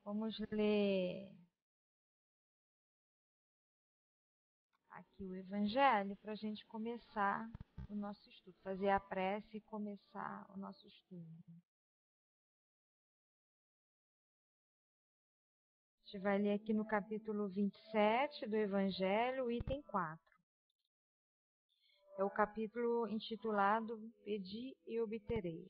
Vamos ler aqui o Evangelho para a gente começar o nosso estudo, fazer a prece e começar o nosso estudo. A gente vai ler aqui no capítulo 27 do Evangelho, item 4. É o capítulo intitulado Pedi e obtereis.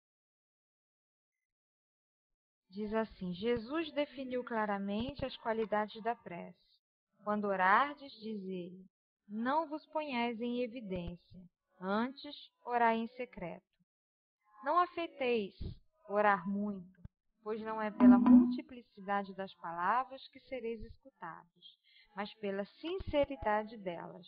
Diz assim: Jesus definiu claramente as qualidades da prece. Quando orardes, diz ele, não vos ponhais em evidência, antes orai em secreto. Não afeteis orar muito, pois não é pela multiplicidade das palavras que sereis escutados, mas pela sinceridade delas.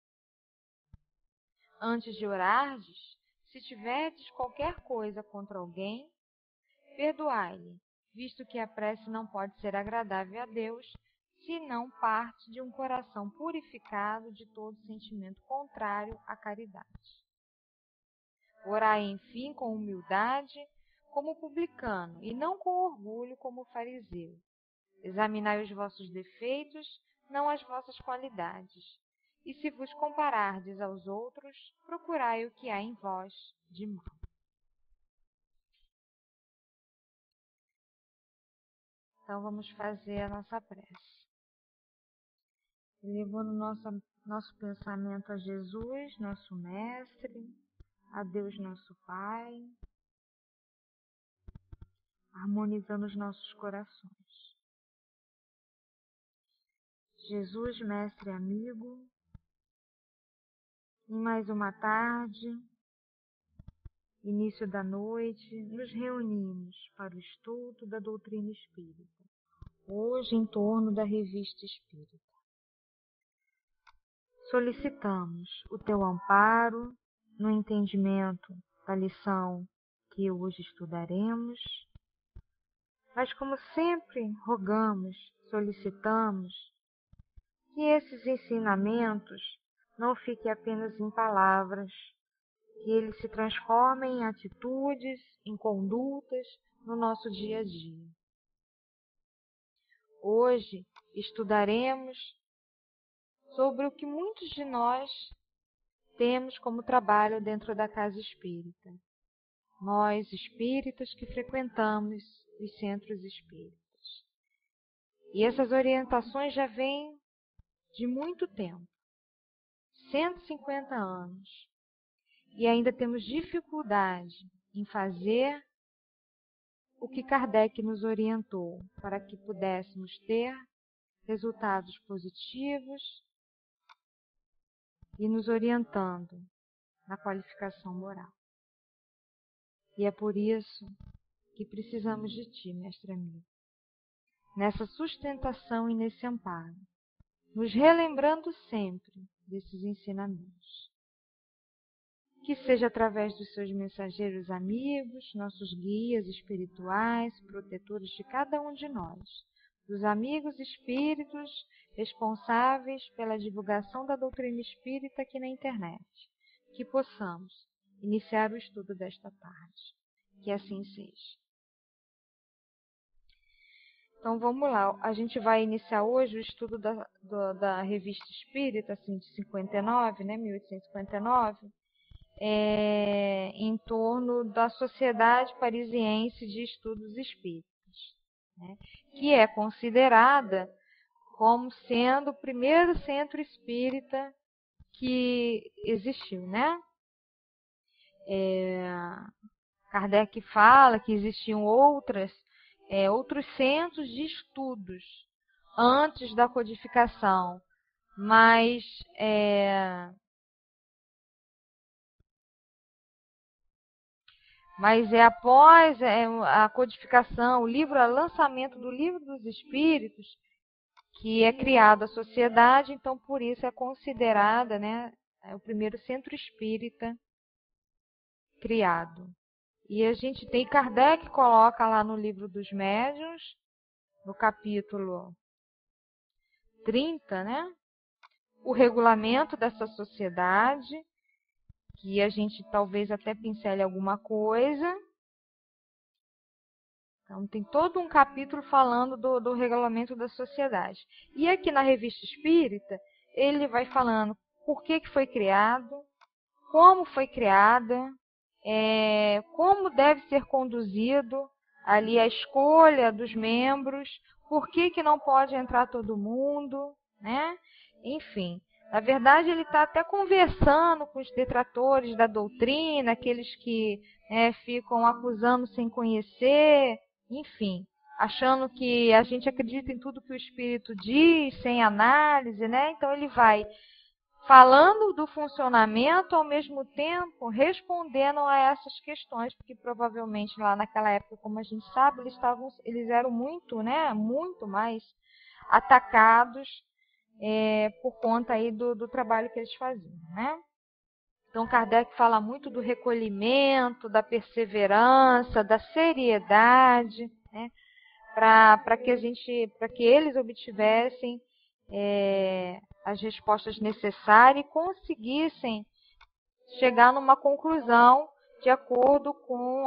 Antes de orardes, se tiverdes qualquer coisa contra alguém, perdoai-lhe, visto que a prece não pode ser agradável a Deus, se não parte de um coração purificado de todo sentimento contrário à caridade. Orai, enfim, com humildade, como publicano, e não com orgulho, como fariseu. Examinai os vossos defeitos, não as vossas qualidades. E se vos comparardes aos outros, procurai o que há em vós de mal. Então, vamos fazer a nossa prece. Levando nosso pensamento a Jesus, nosso Mestre, a Deus, nosso Pai, harmonizando os nossos corações. Jesus, Mestre amigo, em mais uma tarde, início da noite, nos reunimos para o estudo da doutrina espírita, hoje em torno da Revista Espírita. Solicitamos o teu amparo no entendimento da lição que hoje estudaremos, mas como sempre rogamos, solicitamos que esses ensinamentos não fiquem apenas em palavras, que eles se transformem em atitudes, em condutas no nosso dia a dia. Hoje estudaremos sobre o que muitos de nós temos como trabalho dentro da casa espírita. Nós, espíritas que frequentamos os centros espíritas. E essas orientações já vêm de muito tempo, 150 anos. E ainda temos dificuldade em fazer o que Kardec nos orientou, para que pudéssemos ter resultados positivos e nos orientando na qualificação moral. E é por isso que precisamos de ti, mestre amigo, nessa sustentação e nesse amparo, nos relembrando sempre desses ensinamentos. Que seja através dos seus mensageiros amigos, nossos guias espirituais, protetores de cada um de nós, dos amigos espíritos responsáveis pela divulgação da doutrina espírita aqui na internet, que possamos iniciar o estudo desta tarde. Que assim seja. Então vamos lá, a gente vai iniciar hoje o estudo da Revista Espírita, assim, de 59, né, 1859, em torno da Sociedade Parisiense de Estudos Espíritas, né, que é considerada como sendo o primeiro centro espírita que existiu, né? Kardec fala que existiam outros centros de estudos antes da codificação, mas após a codificação, o lançamento do Livro dos Espíritos, que é criada a sociedade, então por isso é considerada, né, o primeiro centro espírita criado. E a gente tem, Kardec coloca lá no Livro dos Médiuns, no capítulo 30, né, o regulamento dessa sociedade, que a gente talvez até pincele alguma coisa. Então, tem todo um capítulo falando do regulamento da sociedade. E aqui na Revista Espírita, ele vai falando por que foi criado, como foi criada, como deve ser conduzido ali a escolha dos membros, por que não pode entrar todo mundo, né? Enfim, na verdade ele está até conversando com os detratores da doutrina, aqueles que ficam acusando sem conhecer, enfim, achando que a gente acredita em tudo que o Espírito diz, sem análise, né? Então ele vai falando do funcionamento, ao mesmo tempo respondendo a essas questões, porque provavelmente lá naquela época, como a gente sabe, eles eram muito, né, muito mais atacados por conta aí do trabalho que eles faziam, né? Então Kardec fala muito do recolhimento, da perseverança, da seriedade, né, para que eles obtivessem as respostas necessárias e conseguissem chegar numa conclusão de acordo com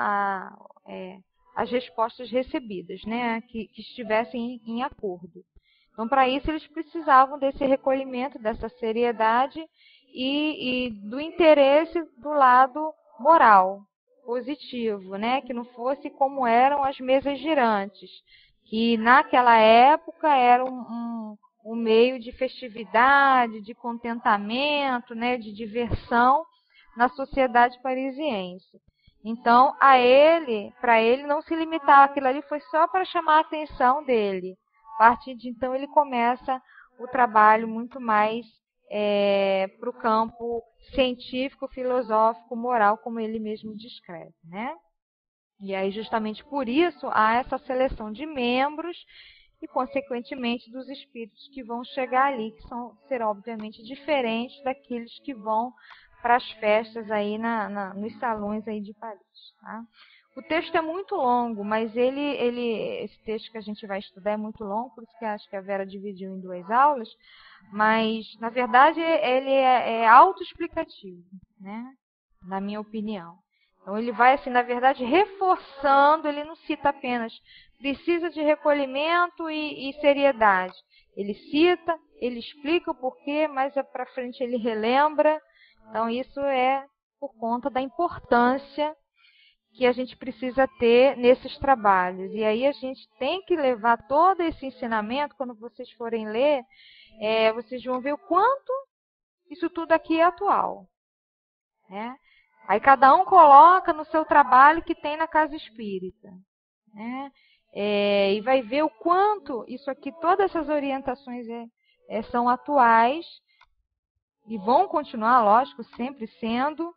as respostas recebidas, né? Que estivessem em acordo. Então, para isso, eles precisavam desse recolhimento, dessa seriedade e do interesse do lado moral, positivo, né? Que não fosse como eram as mesas girantes, que naquela época era um meio de festividade, de contentamento, né, de diversão na sociedade parisiense. Então, para ele não se limitar, aquilo ali foi só para chamar a atenção dele. A partir de então ele começa o trabalho muito mais para o campo científico, filosófico, moral, como ele mesmo descreve, né? E aí, justamente por isso, há essa seleção de membros e, consequentemente, dos espíritos que vão chegar ali, que serão, obviamente, diferentes daqueles que vão para as festas aí nos salões aí de Paris. Tá? O texto é muito longo, mas esse texto que a gente vai estudar é muito longo, por isso que acho que a Vera dividiu em 2 aulas, mas, na verdade, ele é autoexplicativo, né? Na minha opinião. Então, ele vai, assim, na verdade, reforçando, ele não cita apenas precisa de recolhimento e seriedade. Ele cita, ele explica o porquê, mas para frente ele relembra. Então, isso é por conta da importância que a gente precisa ter nesses trabalhos. E aí a gente tem que levar todo esse ensinamento, quando vocês forem ler, vocês vão ver o quanto isso tudo aqui é atual, né? Aí cada um coloca no seu trabalho que tem na casa espírita, né? E vai ver o quanto isso aqui, todas essas orientações são atuais e vão continuar, lógico, sempre sendo,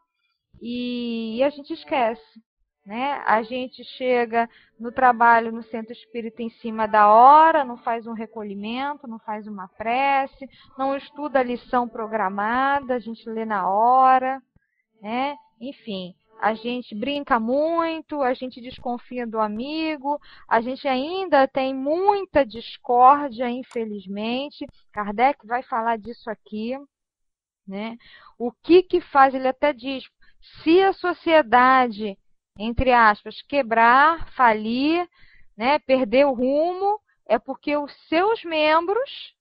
e a gente esquece, né? A gente chega no trabalho no centro espírita em cima da hora, não faz um recolhimento, não faz uma prece, não estuda a lição programada, a gente lê na hora, né? Enfim, a gente brinca muito, a gente desconfia do amigo, a gente ainda tem muita discórdia, infelizmente. Kardec vai falar disso aqui, né? O que faz, ele até diz, se a sociedade, entre aspas, quebrar, falir, né, perder o rumo, é porque os seus membros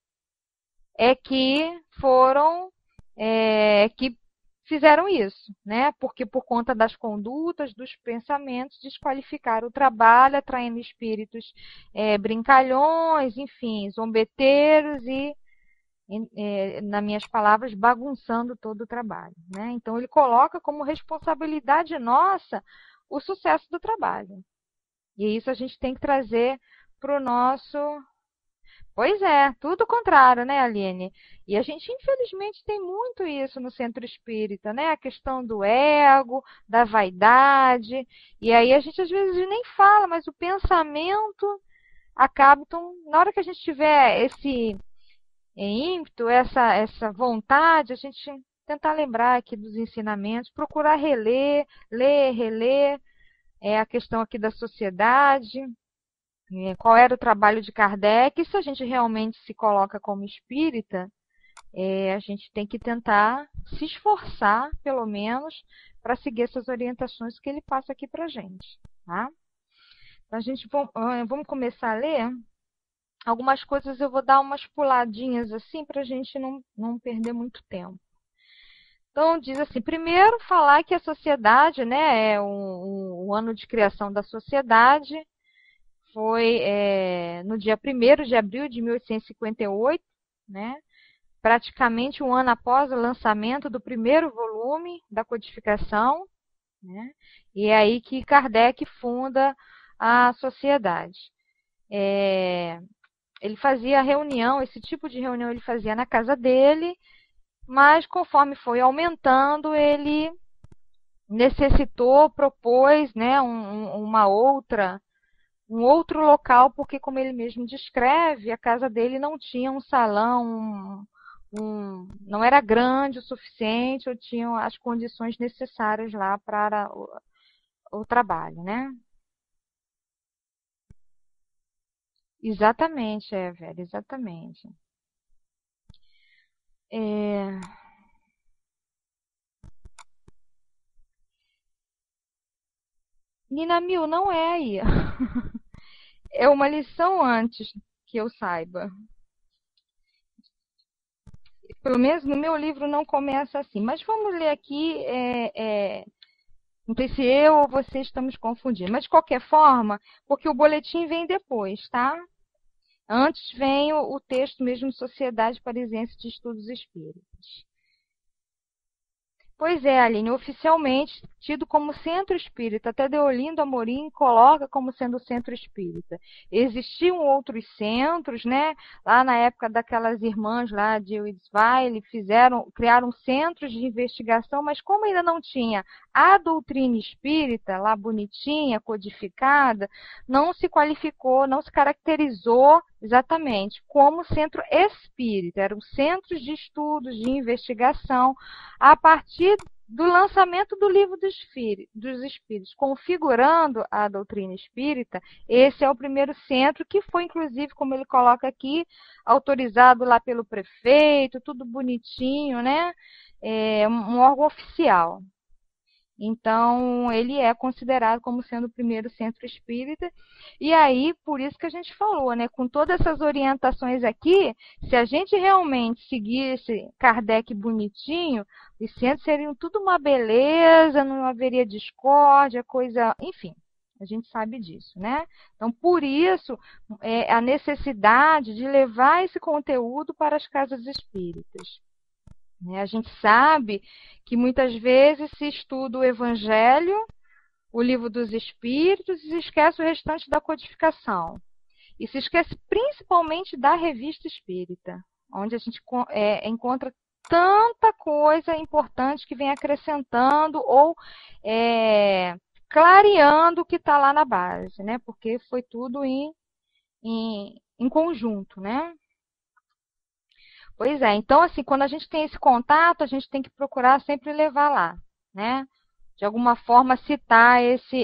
que foram, que fizeram isso, né? Porque por conta das condutas, dos pensamentos, desqualificaram o trabalho, atraindo espíritos brincalhões, enfim, zombeteiros e, nas minhas palavras, bagunçando todo o trabalho, né? Então ele coloca como responsabilidade nossa o sucesso do trabalho. E isso a gente tem que trazer para o nosso... Pois é, tudo o contrário, né, Aline? E a gente, infelizmente, tem muito isso no centro espírita, né? A questão do ego, da vaidade. E aí a gente, às vezes, nem fala, mas o pensamento acaba... Então, na hora que a gente tiver esse ímpeto, essa vontade, a gente tentar lembrar aqui dos ensinamentos, procurar reler, ler, reler a questão aqui da sociedade... Qual era o trabalho de Kardec? E se a gente realmente se coloca como espírita, a gente tem que tentar se esforçar, pelo menos, para seguir essas orientações que ele passa aqui para a gente. Tá? Vamos começar a ler. Algumas coisas eu vou dar umas puladinhas assim para a gente não perder muito tempo. Então, diz assim, primeiro falar que a sociedade, né, o ano de criação da sociedade foi no dia 1º de abril de 1858, né, praticamente um ano após o lançamento do primeiro volume da codificação, né, e é aí que Kardec funda a sociedade. Ele fazia reunião, esse tipo de reunião ele fazia na casa dele, mas conforme foi aumentando, ele propôs, né, um outro local, porque como ele mesmo descreve, a casa dele não tinha um salão, não era grande o suficiente, ou tinham as condições necessárias lá para o trabalho, né? Exatamente, velho, exatamente. Nina Mil, não é aí. É uma lição antes que eu saiba. Pelo menos no meu livro não começa assim. Mas vamos ler aqui. Não sei se eu ou você estamos confundindo. Mas de qualquer forma, porque o boletim vem depois, tá? Antes vem o texto mesmo Sociedade Parisiense de Estudos Espíritas. Pois é, Aline, oficialmente tido como centro espírita, até Deolindo Amorim coloca como sendo centro espírita. Existiam outros centros, né? Lá na época daquelas irmãs lá de Wiesweil, criaram centros de investigação, mas como ainda não tinha a doutrina espírita lá bonitinha, codificada, não se qualificou, não se caracterizou exatamente como centro espírita. Eram centros de estudos, de investigação, a partir do lançamento do Livro dos Espíritos, configurando a doutrina espírita. Esse é o primeiro centro que foi, inclusive, como ele coloca aqui, autorizado lá pelo prefeito, tudo bonitinho, né? Um órgão oficial. Então, ele é considerado como sendo o primeiro centro espírita. E aí, por isso que a gente falou, né? Com todas essas orientações aqui, se a gente realmente seguisse Kardec bonitinho, os centros seriam tudo uma beleza, não haveria discórdia, coisa... Enfim, a gente sabe disso, né? Então, por isso, a necessidade de levar esse conteúdo para as casas espíritas. A gente sabe que muitas vezes se estuda o Evangelho, o Livro dos Espíritos, e se esquece o restante da codificação. E se esquece principalmente da Revista Espírita, onde a gente encontra tanta coisa importante que vem acrescentando ou clareando o que está lá na base, né? Porque foi tudo em conjunto, né? Pois é, então assim, quando a gente tem esse contato, a gente tem que procurar sempre levar lá, né? De alguma forma citar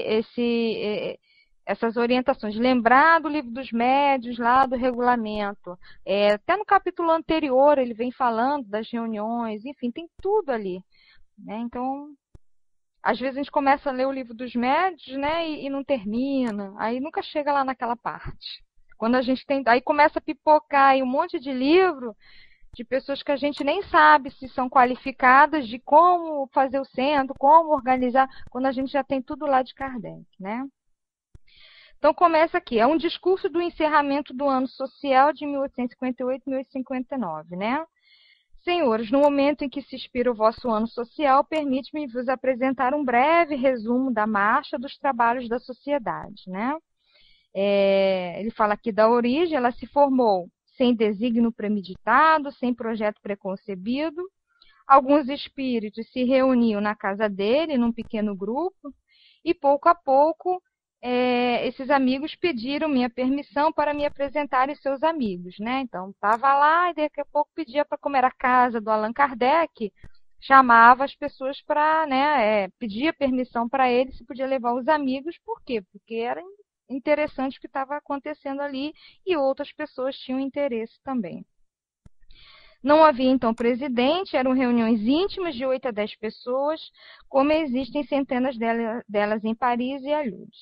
essas orientações. Lembrar do Livro dos Médiuns, lá do regulamento. Até no capítulo anterior ele vem falando das reuniões, enfim, tem tudo ali, né? Então, às vezes a gente começa a ler o Livro dos Médiuns, né, e não termina, aí nunca chega lá naquela parte. Quando a gente tem, aí começa a pipocar aí um monte de livro de pessoas que a gente nem sabe se são qualificadas, de como fazer o centro, como organizar, quando a gente já tem tudo lá de Kardec, né? Então, começa aqui. É um discurso do encerramento do ano social de 1858 e 1859, né? Senhores, no momento em que se expira o vosso ano social, permite-me vos apresentar um breve resumo da marcha dos trabalhos da sociedade, né? Ele fala aqui da origem, ela se formou sem desígnio premeditado, sem projeto preconcebido. Alguns espíritos se reuniam na casa dele, num pequeno grupo, e pouco a pouco esses amigos pediram minha permissão para me apresentarem seus amigos, né? Então, estava lá e daqui a pouco pedia para, como era a casa do Allan Kardec, chamava as pessoas para, né, pedia permissão para ele se podia levar os amigos. Por quê? Porque era interessante o que estava acontecendo ali e outras pessoas tinham interesse também. Não havia, então, presidente, eram reuniões íntimas de 8 a 10 pessoas, como existem centenas delas em Paris e a Lourdes.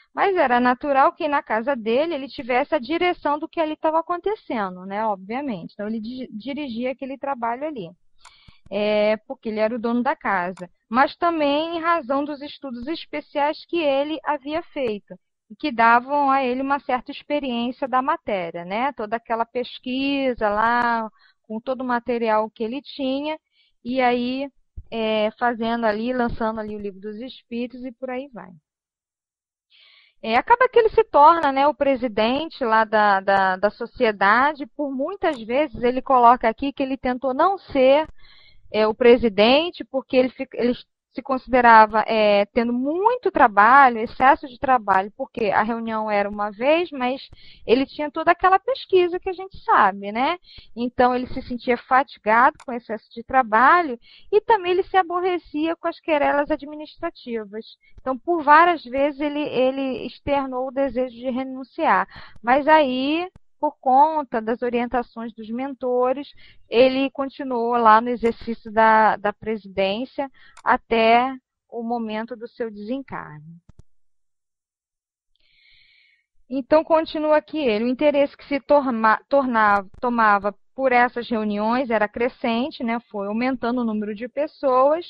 Mas era natural que na casa dele ele tivesse a direção do que ali estava acontecendo, né? Obviamente. Então ele dirigia aquele trabalho ali, porque ele era o dono da casa. Mas também em razão dos estudos especiais que ele havia feito, e que davam a ele uma certa experiência da matéria, né? Toda aquela pesquisa lá, com todo o material que ele tinha, e aí fazendo ali, lançando ali o Livro dos Espíritos e por aí vai. Acaba que ele se torna, né, o presidente lá da sociedade. Por muitas vezes ele coloca aqui que ele tentou não ser o presidente, porque ele se considerava tendo muito trabalho, excesso de trabalho, porque a reunião era uma vez, mas ele tinha toda aquela pesquisa que a gente sabe, né? Então ele se sentia fatigado com excesso de trabalho e também ele se aborrecia com as querelas administrativas. Então, por várias vezes ele externou o desejo de renunciar, mas aí, por conta das orientações dos mentores, ele continuou lá no exercício da presidência até o momento do seu desencarne. Então, continua aqui ele. O interesse que se tomava por essas reuniões era crescente, né? Foi aumentando o número de pessoas,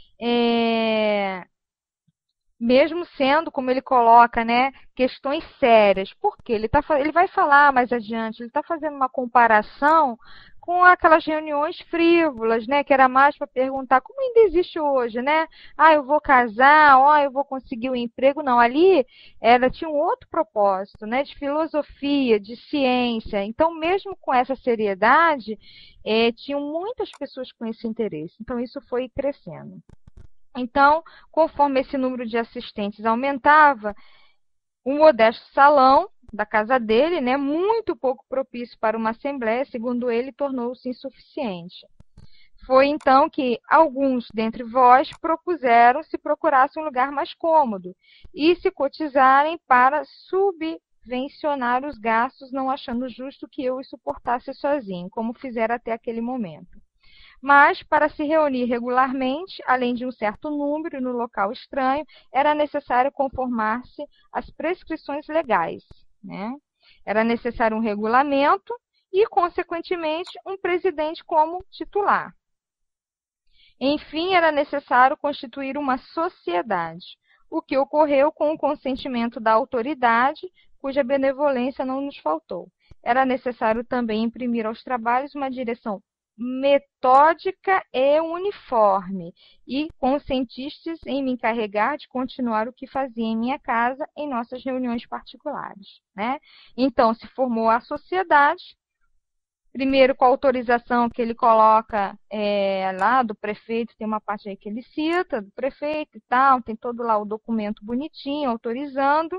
mesmo sendo, como ele coloca, né, questões sérias. Porque ele vai falar mais adiante, ele está fazendo uma comparação com aquelas reuniões frívolas, né, que era mais para perguntar como ainda existe hoje, né? Eu vou casar, eu vou conseguir um emprego. Não, ali tinha um outro propósito, né, de filosofia, de ciência. Então, mesmo com essa seriedade, tinham muitas pessoas com esse interesse. Então, isso foi crescendo. Então, conforme esse número de assistentes aumentava, um modesto salão da casa dele, né, muito pouco propício para uma assembleia, segundo ele, tornou-se insuficiente. Foi então que alguns dentre vós propuseram se procurasse um lugar mais cômodo e se cotizarem para subvencionar os gastos, não achando justo que eu os suportasse sozinho, como fizera até aquele momento. Mas, para se reunir regularmente, além de um certo número no local estranho, era necessário conformar-se às prescrições legais, né? Era necessário um regulamento e, consequentemente, um presidente como titular. Enfim, era necessário constituir uma sociedade, o que ocorreu com o consentimento da autoridade, cuja benevolência não nos faltou. Era necessário também imprimir aos trabalhos uma direção metódica e uniforme, e consentistes em me encarregar de continuar o que fazia em minha casa em nossas reuniões particulares, né? Então, se formou a sociedade, primeiro com a autorização que ele coloca lá do prefeito, tem uma parte aí que ele cita, do prefeito e tal, tem todo lá o documento bonitinho, autorizando.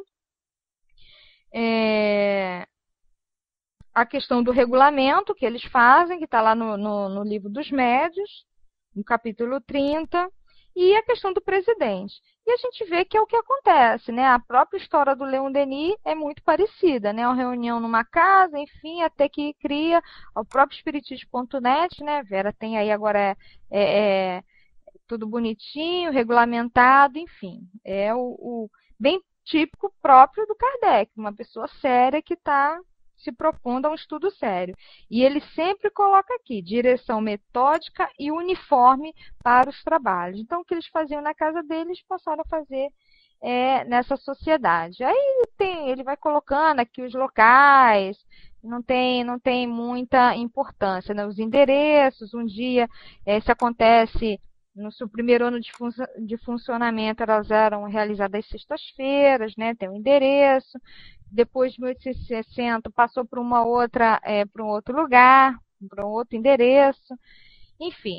A questão do regulamento que eles fazem, que está lá no Livro dos Médios, no capítulo 30, e a questão do presidente. E a gente vê que é o que acontece, né? A própria história do Leon Denis é muito parecida, né? Uma reunião numa casa, enfim, até que cria o próprio Espiritismo.net, né? Vera tem aí agora tudo bonitinho, regulamentado, enfim. É o bem típico próprio do Kardec, uma pessoa séria que está se propondo a um estudo sério. E ele sempre coloca aqui, direção metódica e uniforme para os trabalhos. Então, o que eles faziam na casa deles, passaram a fazer nessa sociedade. Aí ele vai colocando aqui os locais, não tem muita importância, né? Os endereços, um dia, se acontece no seu primeiro ano de funcionamento, elas eram realizadas às sextas-feiras, né? Tem um endereço. Depois de 1860, passou para para um outro lugar, para um outro endereço. Enfim,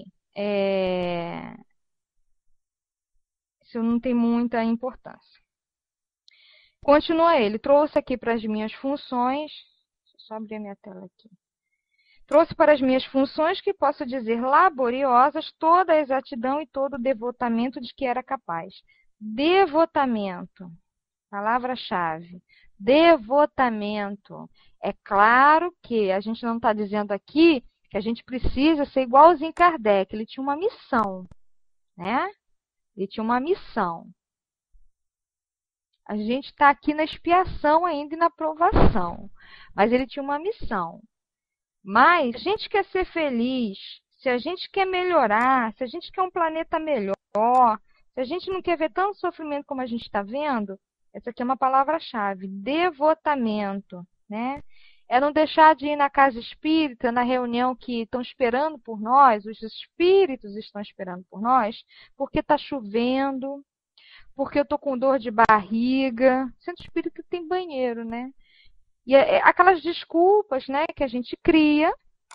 isso não tem muita importância. Continua ele. Trouxe aqui para as minhas funções. Deixa eu só abrir a minha tela aqui. Trouxe para as minhas funções, que posso dizer laboriosas, toda a exatidão e todo o devotamento de que era capaz. Devotamento. Palavra-chave. Devotamento. É claro que a gente não está dizendo aqui que a gente precisa ser igualzinho Kardec. Ele tinha uma missão, né? Ele tinha uma missão. A gente está aqui na expiação ainda e na provação. Mas ele tinha uma missão. Mas se a gente quer ser feliz, se a gente quer melhorar, se a gente quer um planeta melhor, se a gente não quer ver tanto sofrimento como a gente está vendo, essa aqui é uma palavra-chave, devotamento, né? É não deixar de ir na casa espírita, na reunião que estão esperando por nós, os espíritos estão esperando por nós, porque está chovendo, porque eu estou com dor de barriga. Centro espírita tem banheiro, né? E aquelas desculpas, né, que a gente cria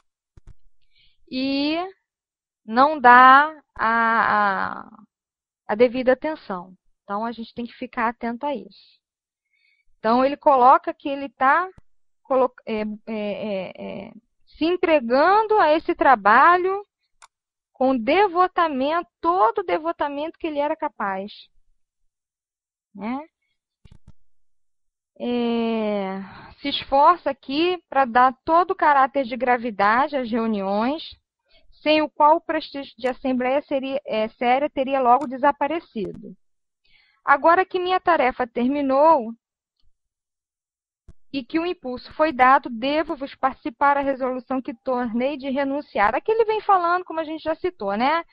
e não dá a devida atenção. Então, a gente tem que ficar atento a isso. Então, ele coloca que ele está se entregando a esse trabalho com devotamento, todo o devotamento que ele era capaz. Né? Se esforça aqui para dar todo o caráter de gravidade às reuniões, sem o qual o prestígio de assembleia séria teria logo desaparecido. Agora que minha tarefa terminou e que o impulso foi dado, devo-vos participar da resolução que tornei de renunciar. Aqui ele vem falando, como a gente já citou, né?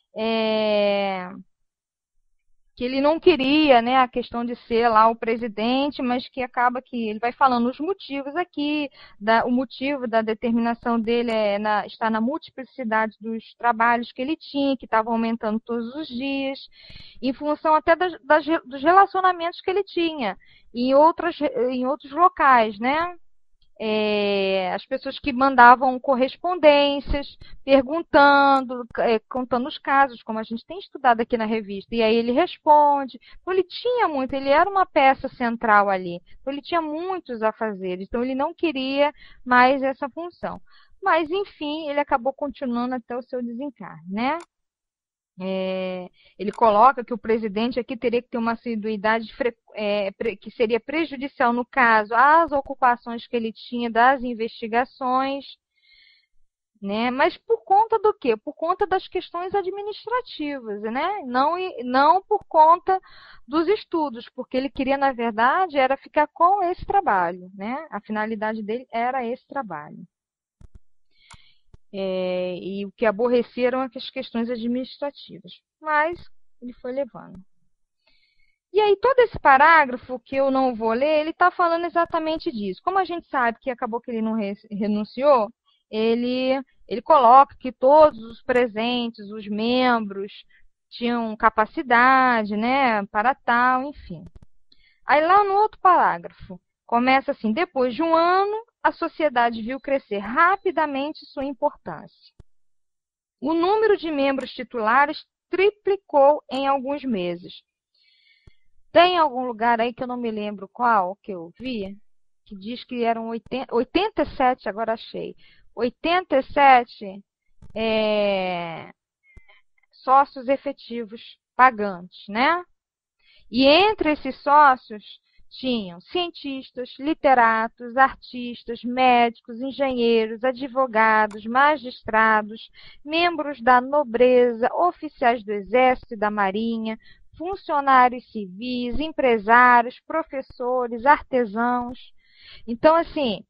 Que ele não queria, né, a questão de ser lá o presidente, mas que acaba que ele vai falando os motivos aqui, o motivo da determinação dele está na multiplicidade dos trabalhos que ele tinha, que estavam aumentando todos os dias, em função até dos relacionamentos que ele tinha em outros locais, né? As pessoas que mandavam correspondências, perguntando, contando os casos, como a gente tem estudado aqui na revista, e aí ele responde. Então, ele tinha muito, ele era uma peça central ali, então ele tinha muitos afazeres, então ele não queria mais essa função. Mas, enfim, ele acabou continuando até o seu desencarne, né? Ele coloca que o presidente aqui teria que ter uma assiduidade que seria prejudicial, no caso, às ocupações que ele tinha das investigações, né? Mas por conta do quê? Por conta das questões administrativas, né? Não por conta dos estudos, porque ele queria, na verdade, era ficar com esse trabalho, né? A finalidade dele era esse trabalho. E o que aborreceram as questões administrativas. Mas ele foi levando. E aí, todo esse parágrafo, que eu não vou ler, ele está falando exatamente disso. Como a gente sabe que acabou que ele não renunciou, ele coloca que todos os presentes, os membros, tinham capacidade, né, para tal, enfim. Aí, lá no outro parágrafo, começa assim: depois de um ano, a sociedade viu crescer rapidamente sua importância. O número de membros titulares triplicou em alguns meses. Tem algum lugar aí que eu não me lembro qual, que eu vi, que diz que eram 87, agora achei. 87 sócios efetivos pagantes, né? E entre esses sócios tinham cientistas, literatos, artistas, médicos, engenheiros, advogados, magistrados, membros da nobreza, oficiais do Exército e da Marinha, funcionários civis, empresários, professores, artesãos. Então, assim,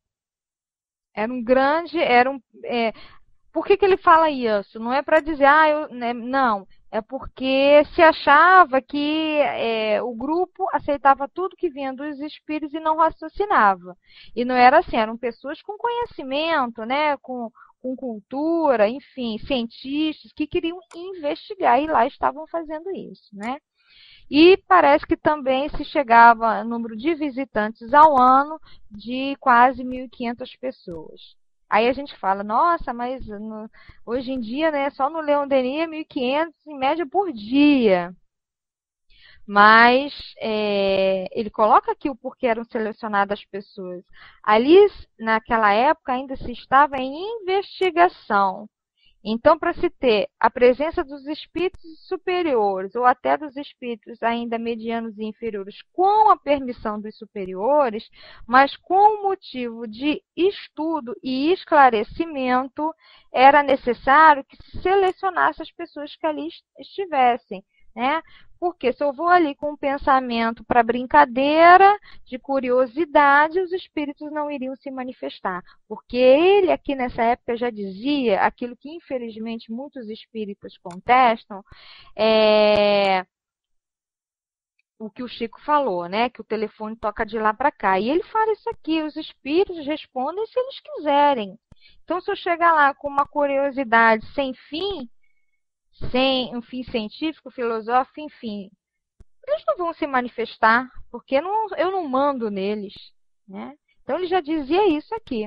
por que ele fala isso? Não é para dizer, não. É porque se achava que o grupo aceitava tudo que vinha dos espíritos e não raciocinava. E não era assim, eram pessoas com conhecimento, né, com cultura, enfim, cientistas que queriam investigar e lá estavam fazendo isso, né? E parece que também se chegava a número de visitantes ao ano de quase 1.500 pessoas. Aí a gente fala, nossa, mas hoje em dia, né, só no Leon Denis 1.500 em média por dia. Mas ele coloca aqui o porquê eram selecionadas as pessoas. Ali, naquela época, ainda se estava em investigação. Então, para se ter a presença dos espíritos superiores, ou até dos espíritos ainda medianos e inferiores, com a permissão dos superiores, mas com o motivo de estudo e esclarecimento, era necessário que se selecionasse as pessoas que ali estivessem, né? Porque se eu vou ali com um pensamento para brincadeira, de curiosidade, os espíritos não iriam se manifestar. Porque ele aqui nessa época já dizia aquilo que infelizmente muitos espíritos contestam, o que o Chico falou, né? Que o telefone toca de lá para cá. E ele fala isso aqui, os espíritos respondem se eles quiserem. Então, se eu chegar lá com uma curiosidade sem fim, sem um fim científico, filosófico, enfim, eles não vão se manifestar, porque eu não mando neles, né? Então, ele já dizia isso aqui.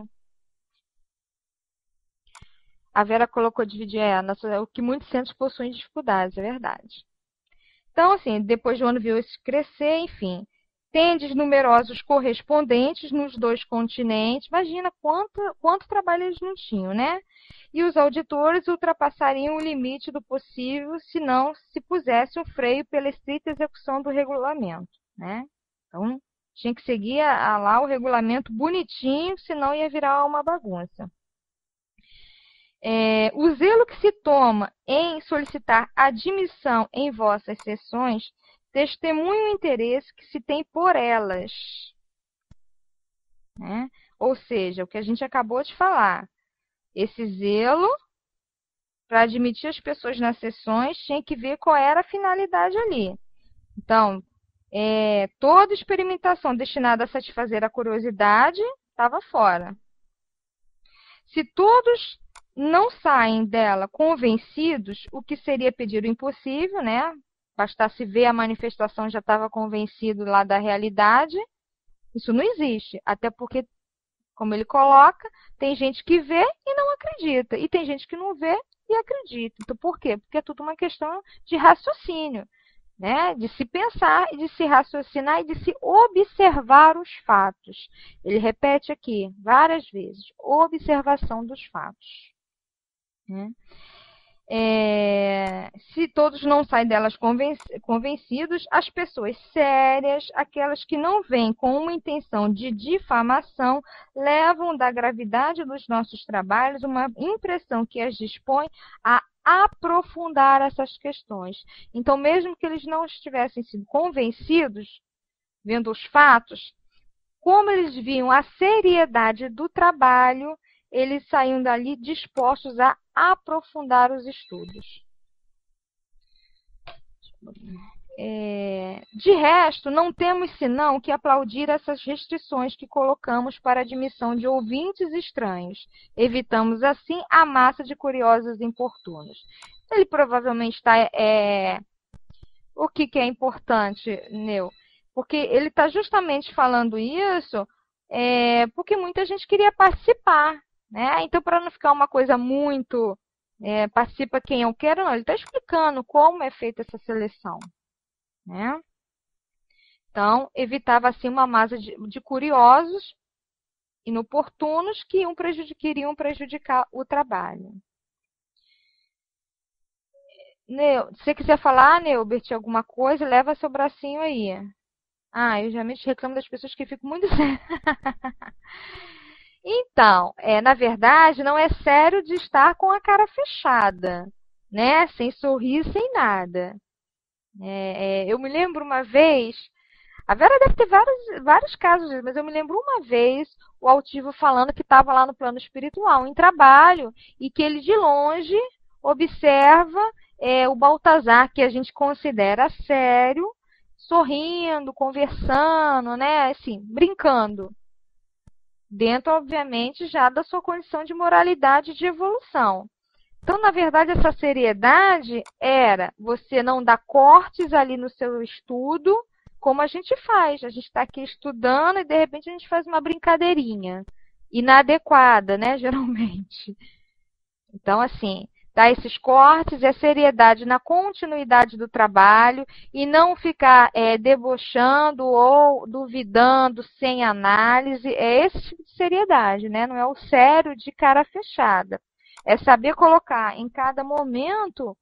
A Vera colocou dividir, o que muitos centros possuem dificuldades, é verdade. Então, assim, depois Joana viu isso crescer, enfim. Tendes numerosos correspondentes nos 2 continentes. Imagina quanto trabalho eles não tinham, né? E os auditores ultrapassariam o limite do possível se não se pusesse um freio pela estrita execução do regulamento, né? Então, tinha que seguir lá o regulamento bonitinho, senão ia virar uma bagunça. O zelo que se toma em solicitar admissão em vossas sessões testemunha o interesse que se tem por elas, né? Ou seja, o que a gente acabou de falar, esse zelo para admitir as pessoas nas sessões tinha que ver qual era a finalidade ali. Então, toda experimentação destinada a satisfazer a curiosidade estava fora. Se todos não saem dela convencidos, o que seria pedir o impossível, né? Bastasse ver a manifestação, já estava convencido lá da realidade. Isso não existe, até porque, como ele coloca, tem gente que vê e não acredita, e tem gente que não vê e acredita. Então, por quê? Porque é tudo uma questão de raciocínio, né? De se pensar, e de se raciocinar e de se observar os fatos. Ele repete aqui várias vezes, observação dos fatos. Né? Se todos não saem delas convencidos, as pessoas sérias, aquelas que não vêm com uma intenção de difamação, levam da gravidade dos nossos trabalhos uma impressão que as dispõe a aprofundar essas questões. Então, mesmo que eles não estivessem sido convencidos, vendo os fatos, como eles viam a seriedade do trabalho, eles saíam dali dispostos a aprofundar os estudos. De resto, não temos senão que aplaudir essas restrições que colocamos para a admissão de ouvintes estranhos. Evitamos, assim, a massa de curiosos importunos. Ele provavelmente está... O que é importante, Neu? Porque ele está justamente falando isso porque muita gente queria participar. Né? Então, para não ficar uma coisa muito participa quem eu quero, não. Ele está explicando como é feita essa seleção. Né? Então, evitava assim uma massa de curiosos inoportunos que queriam prejudicar o trabalho. Neu, se você quiser falar, Neubert, alguma coisa, leva seu bracinho aí. Eu geralmente reclamo das pessoas que ficam muito sérias. Então, na verdade, não é sério de estar com a cara fechada, né? Sem sorrir, sem nada. Eu me lembro uma vez, a Vera deve ter vários casos disso, mas eu me lembro uma vez o altivo falando que estava lá no plano espiritual, em trabalho, e que ele de longe observa o Baltazar, que a gente considera sério, sorrindo, conversando, né? Assim, brincando. Dentro, obviamente, já da sua condição de moralidade e de evolução. Então, na verdade, essa seriedade era você não dar cortes ali no seu estudo, como a gente faz. A gente está aqui estudando e, de repente, a gente faz uma brincadeirinha inadequada, né, geralmente. Então, assim, dar esses cortes é seriedade na continuidade do trabalho e não ficar debochando ou duvidando sem análise. É esse tipo de seriedade, né? Não é o sério de cara fechada. É saber colocar em cada momento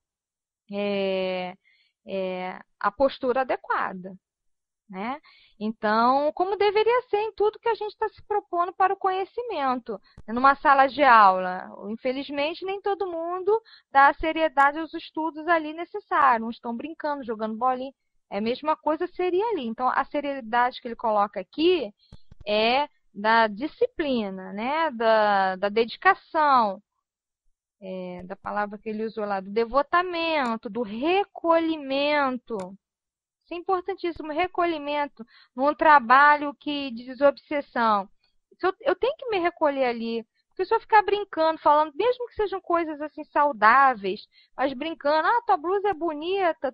a postura adequada, né? Então, como deveria ser em tudo que a gente está se propondo para o conhecimento. Numa sala de aula, infelizmente, nem todo mundo dá a seriedade aos estudos ali necessários. Uns estão brincando, jogando bolinha. É a mesma coisa seria ali. Então, a seriedade que ele coloca aqui é da disciplina, né? Da dedicação, da palavra que ele usou lá, do devotamento, do recolhimento. Isso é importantíssimo, recolhimento num trabalho que de desobsessão. Eu tenho que me recolher ali, porque se eu ficar brincando, falando, mesmo que sejam coisas assim saudáveis, mas brincando, tua blusa é bonita,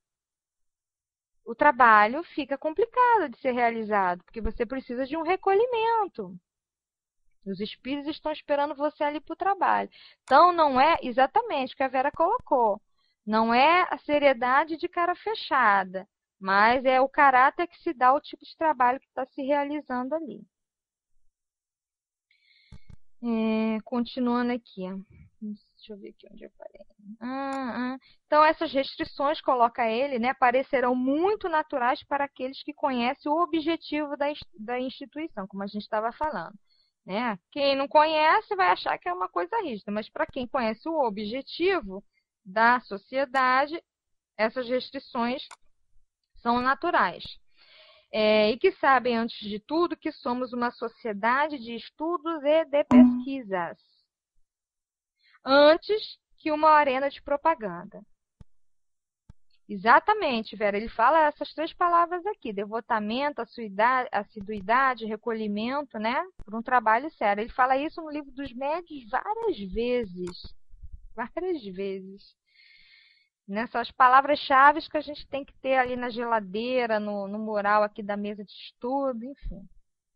o trabalho fica complicado de ser realizado, porque você precisa de um recolhimento. Os espíritos estão esperando você ali para o trabalho. Então, não é exatamente o que a Vera colocou. Não é a seriedade de cara fechada, mas é o caráter que se dá ao tipo de trabalho que está se realizando ali. Continuando aqui. Deixa eu ver aqui onde eu parei. Então, essas restrições, coloca ele, né, parecerão muito naturais para aqueles que conhecem o objetivo da instituição, como a gente estava falando. Né? Quem não conhece vai achar que é uma coisa rígida, mas para quem conhece o objetivo da sociedade, essas restrições são naturais. E que sabem, antes de tudo, que somos uma sociedade de estudos e de pesquisas, antes que uma arena de propaganda. Exatamente, Vera, ele fala essas três palavras aqui, devotamento, assiduidade, recolhimento, né, por um trabalho sério. Ele fala isso no Livro dos Médiuns várias vezes. Né? São as palavras-chave que a gente tem que ter ali na geladeira, no mural aqui da mesa de estudo, enfim.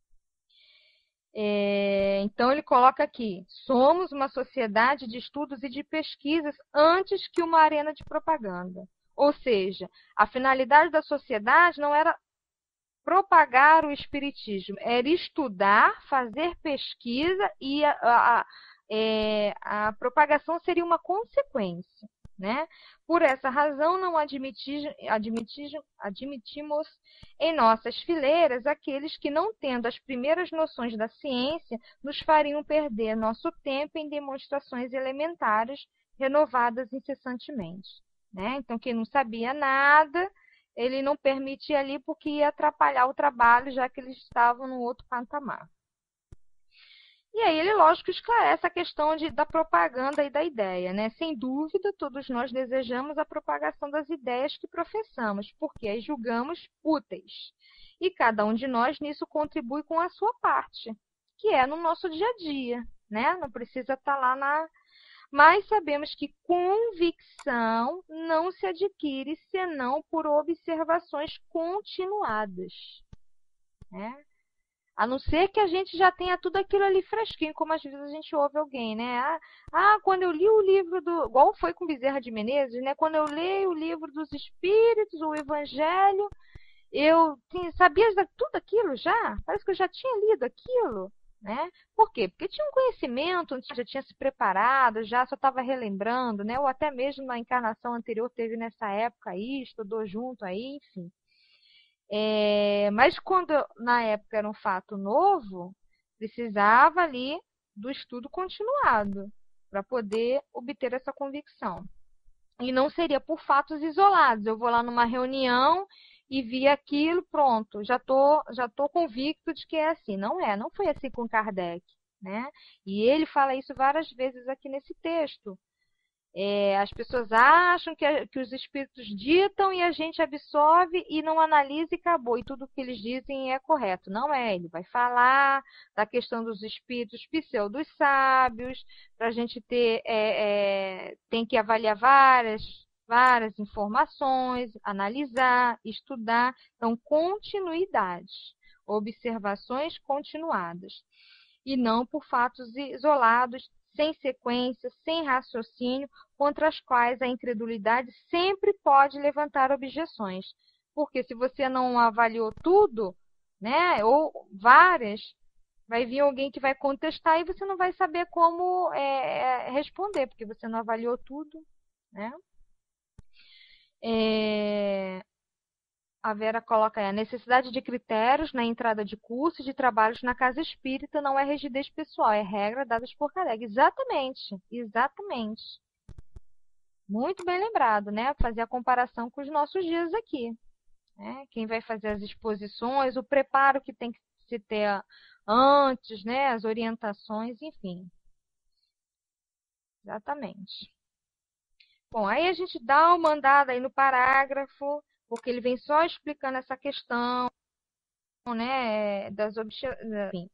Então, ele coloca aqui, somos uma sociedade de estudos e de pesquisas antes que uma arena de propaganda. Ou seja, a finalidade da sociedade não era propagar o espiritismo, era estudar, fazer pesquisa e a propagação seria uma consequência. Né? Por essa razão, não admitimos em nossas fileiras aqueles que, não tendo as primeiras noções da ciência, nos fariam perder nosso tempo em demonstrações elementares renovadas incessantemente. Né? Então, quem não sabia nada, ele não permitia ali porque ia atrapalhar o trabalho, já que eles estavam no outro patamar. E aí ele, lógico, esclarece a questão da propaganda e da ideia, né? Sem dúvida, todos nós desejamos a propagação das ideias que professamos, porque as julgamos úteis. E cada um de nós nisso contribui com a sua parte, que é no nosso dia a dia, né? Não precisa estar lá Mas sabemos que convicção não se adquire senão por observações continuadas, né? A não ser que a gente já tenha tudo aquilo ali fresquinho, como às vezes a gente ouve alguém, né? Quando eu li o livro igual foi com Bezerra de Menezes, né? Quando eu leio o livro dos Espíritos, o Evangelho, eu sabia tudo aquilo já? Parece que eu já tinha lido aquilo, né? Por quê? Porque tinha um conhecimento, já tinha se preparado, já só estava relembrando, né? Ou até mesmo na encarnação anterior teve nessa época aí, estudou junto aí, enfim. Mas quando na época era um fato novo, precisava ali do estudo continuado para poder obter essa convicção. E não seria por fatos isolados. Eu vou lá numa reunião e vi aquilo, pronto, já tô convicto de que é assim. Não foi assim com Kardec, né? E ele fala isso várias vezes aqui nesse texto. As pessoas acham que os espíritos ditam e a gente absorve e não analisa e acabou. E tudo que eles dizem é correto. Não é. Ele vai falar da questão dos espíritos pseudos sábios, para a gente ter, tem que avaliar várias informações, analisar, estudar. Então, continuidade, observações continuadas. E não por fatos isolados, sem sequência, sem raciocínio, contra as quais a incredulidade sempre pode levantar objeções. Porque se você não avaliou tudo, né, ou várias, vai vir alguém que vai contestar e você não vai saber como responder, porque você não avaliou tudo, né? A Vera coloca aí, a necessidade de critérios na entrada de cursos e de trabalhos na casa espírita não é rigidez pessoal, é regra dada por Kardec. Exatamente. Muito bem lembrado, né? Fazer a comparação com os nossos dias aqui. né? Quem vai fazer as exposições, o preparo que tem que se ter antes, né? As orientações, enfim. Exatamente. Bom, aí a gente dá uma andada aí no parágrafo, porque ele vem só explicando essa questão, né, das objeções.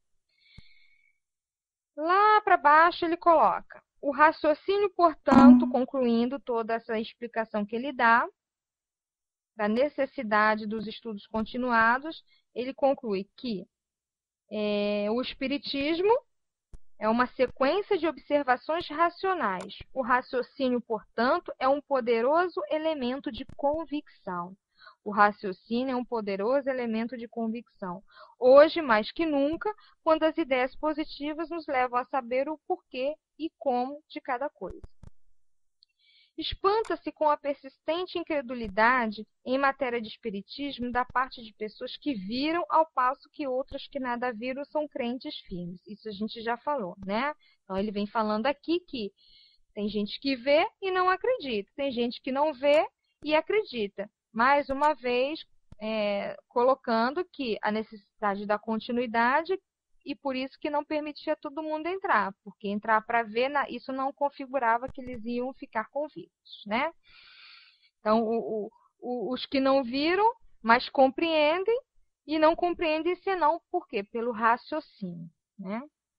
Lá para baixo ele coloca: o raciocínio, portanto, concluindo toda essa explicação que ele dá, da necessidade dos estudos continuados, ele conclui que o espiritismo é uma sequência de observações racionais. O raciocínio, portanto, é um poderoso elemento de convicção. O raciocínio é um poderoso elemento de convicção. Hoje, mais que nunca, quando as ideias positivas nos levam a saber o porquê e como de cada coisa. Espanta-se com a persistente incredulidade em matéria de espiritismo da parte de pessoas que viram, ao passo que outras que nada viram são crentes firmes. Isso a gente já falou, né? Então ele vem falando aqui que tem gente que vê e não acredita, tem gente que não vê e acredita. Mais uma vez, colocando que a necessidade da continuidade, e por isso que não permitia todo mundo entrar, porque entrar para ver, isso não configurava que eles iam ficar convictos, né? Então, os que não viram, mas compreendem, e não compreendem senão por quê? Pelo raciocínio, né?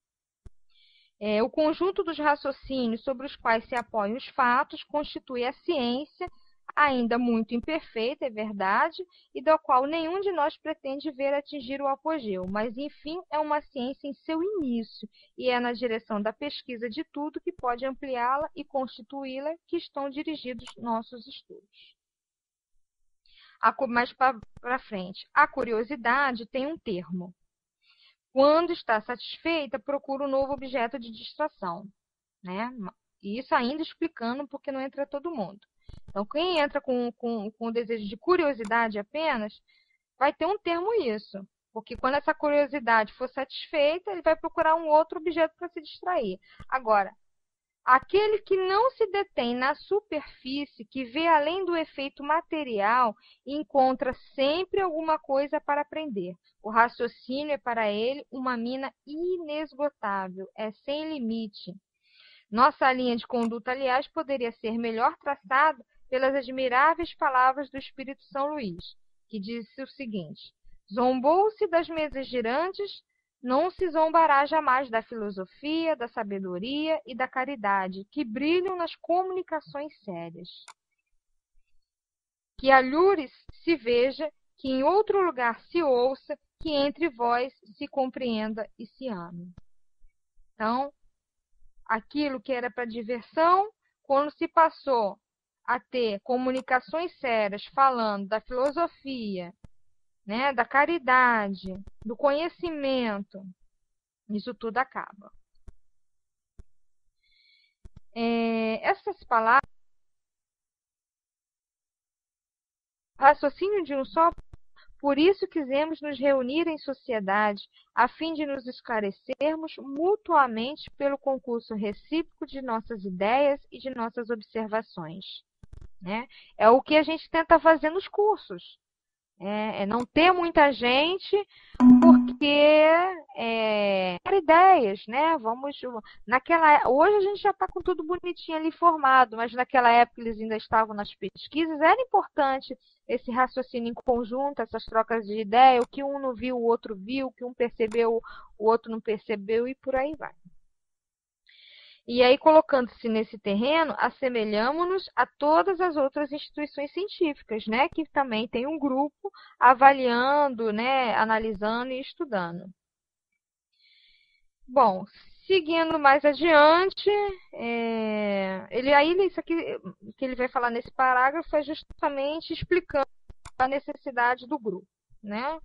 O conjunto dos raciocínios sobre os quais se apoiam os fatos constitui a ciência, ainda muito imperfeita, é verdade, e da qual nenhum de nós pretende ver atingir o apogeu, mas, enfim, é uma ciência em seu início, e é na direção da pesquisa de tudo que pode ampliá-la e constituí-la que estão dirigidos nossos estudos. Mais para frente, a curiosidade tem um termo. Quando está satisfeita, procura um novo objeto de distração, né? Isso ainda explicando porque não entra todo mundo. Então, quem entra com o desejo de curiosidade apenas, vai ter um termo isso. Porque quando essa curiosidade for satisfeita, ele vai procurar um outro objeto para se distrair. Agora, aquele que não se detém na superfície, que vê além do efeito material, encontra sempre alguma coisa para aprender. O raciocínio é para ele uma mina inesgotável, é sem limite. Nossa linha de conduta, aliás, poderia ser melhor traçada pelas admiráveis palavras do Espírito São Luís, que disse o seguinte: zombou-se das mesas girantes, não se zombará jamais da filosofia, da sabedoria e da caridade, que brilham nas comunicações sérias. Que a lures se veja, que em outro lugar se ouça, que entre vós se compreenda e se ame. Então, aquilo que era para diversão, quando se passou a ter comunicações sérias falando da filosofia, né, da caridade, do conhecimento, isso tudo acaba. Essas palavras, raciocínio de um só. Por isso quisemos nos reunir em sociedade, a fim de nos esclarecermos mutuamente pelo concurso recíproco de nossas ideias e de nossas observações, né? É o que a gente tenta fazer nos cursos. É não ter muita gente, porque ideias, né? Hoje a gente já está com tudo bonitinho ali formado, mas naquela época eles ainda estavam nas pesquisas, era importante esse raciocínio em conjunto, essas trocas de ideia, o que um não viu, o outro viu, o que um percebeu, o outro não percebeu, e por aí vai. E aí, colocando-se nesse terreno, assemelhamos-nos a todas as outras instituições científicas, né, que também tem um grupo avaliando, né, analisando e estudando. Bom, seguindo mais adiante, isso aqui que ele vai falar nesse parágrafo é justamente explicando a necessidade do grupo, né?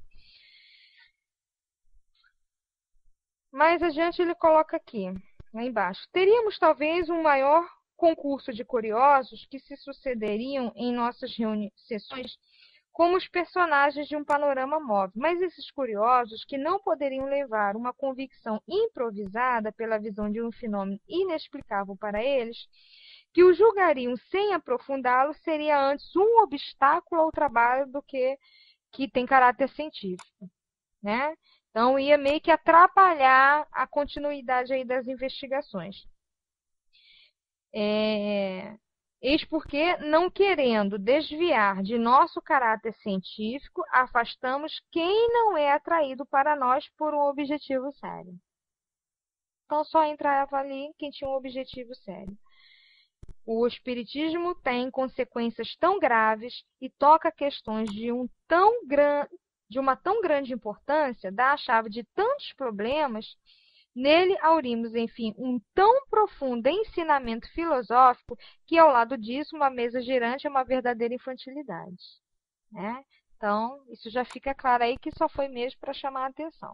Mais adiante ele coloca aqui, lá embaixo: teríamos talvez um maior concurso de curiosos que se sucederiam em nossas sessões como os personagens de um panorama móvel, mas esses curiosos que não poderiam levar uma convicção improvisada pela visão de um fenômeno inexplicável para eles, que o julgariam sem aprofundá-lo, seria antes um obstáculo ao trabalho do que que tem caráter científico, né? Então, ia meio que atrapalhar a continuidade aí das investigações. Eis porque, não querendo desviar de nosso caráter científico, afastamos quem não é atraído para nós por um objetivo sério. Então, só entrava ali quem tinha um objetivo sério. O Espiritismo tem consequências tão graves e toca questões de uma tão grande importância, dá a chave de tantos problemas, nele aurimos, enfim, um tão profundo ensinamento filosófico que, ao lado disso, uma mesa girante é uma verdadeira infantilidade, né? Então, isso já fica claro aí que só foi mesmo para chamar a atenção.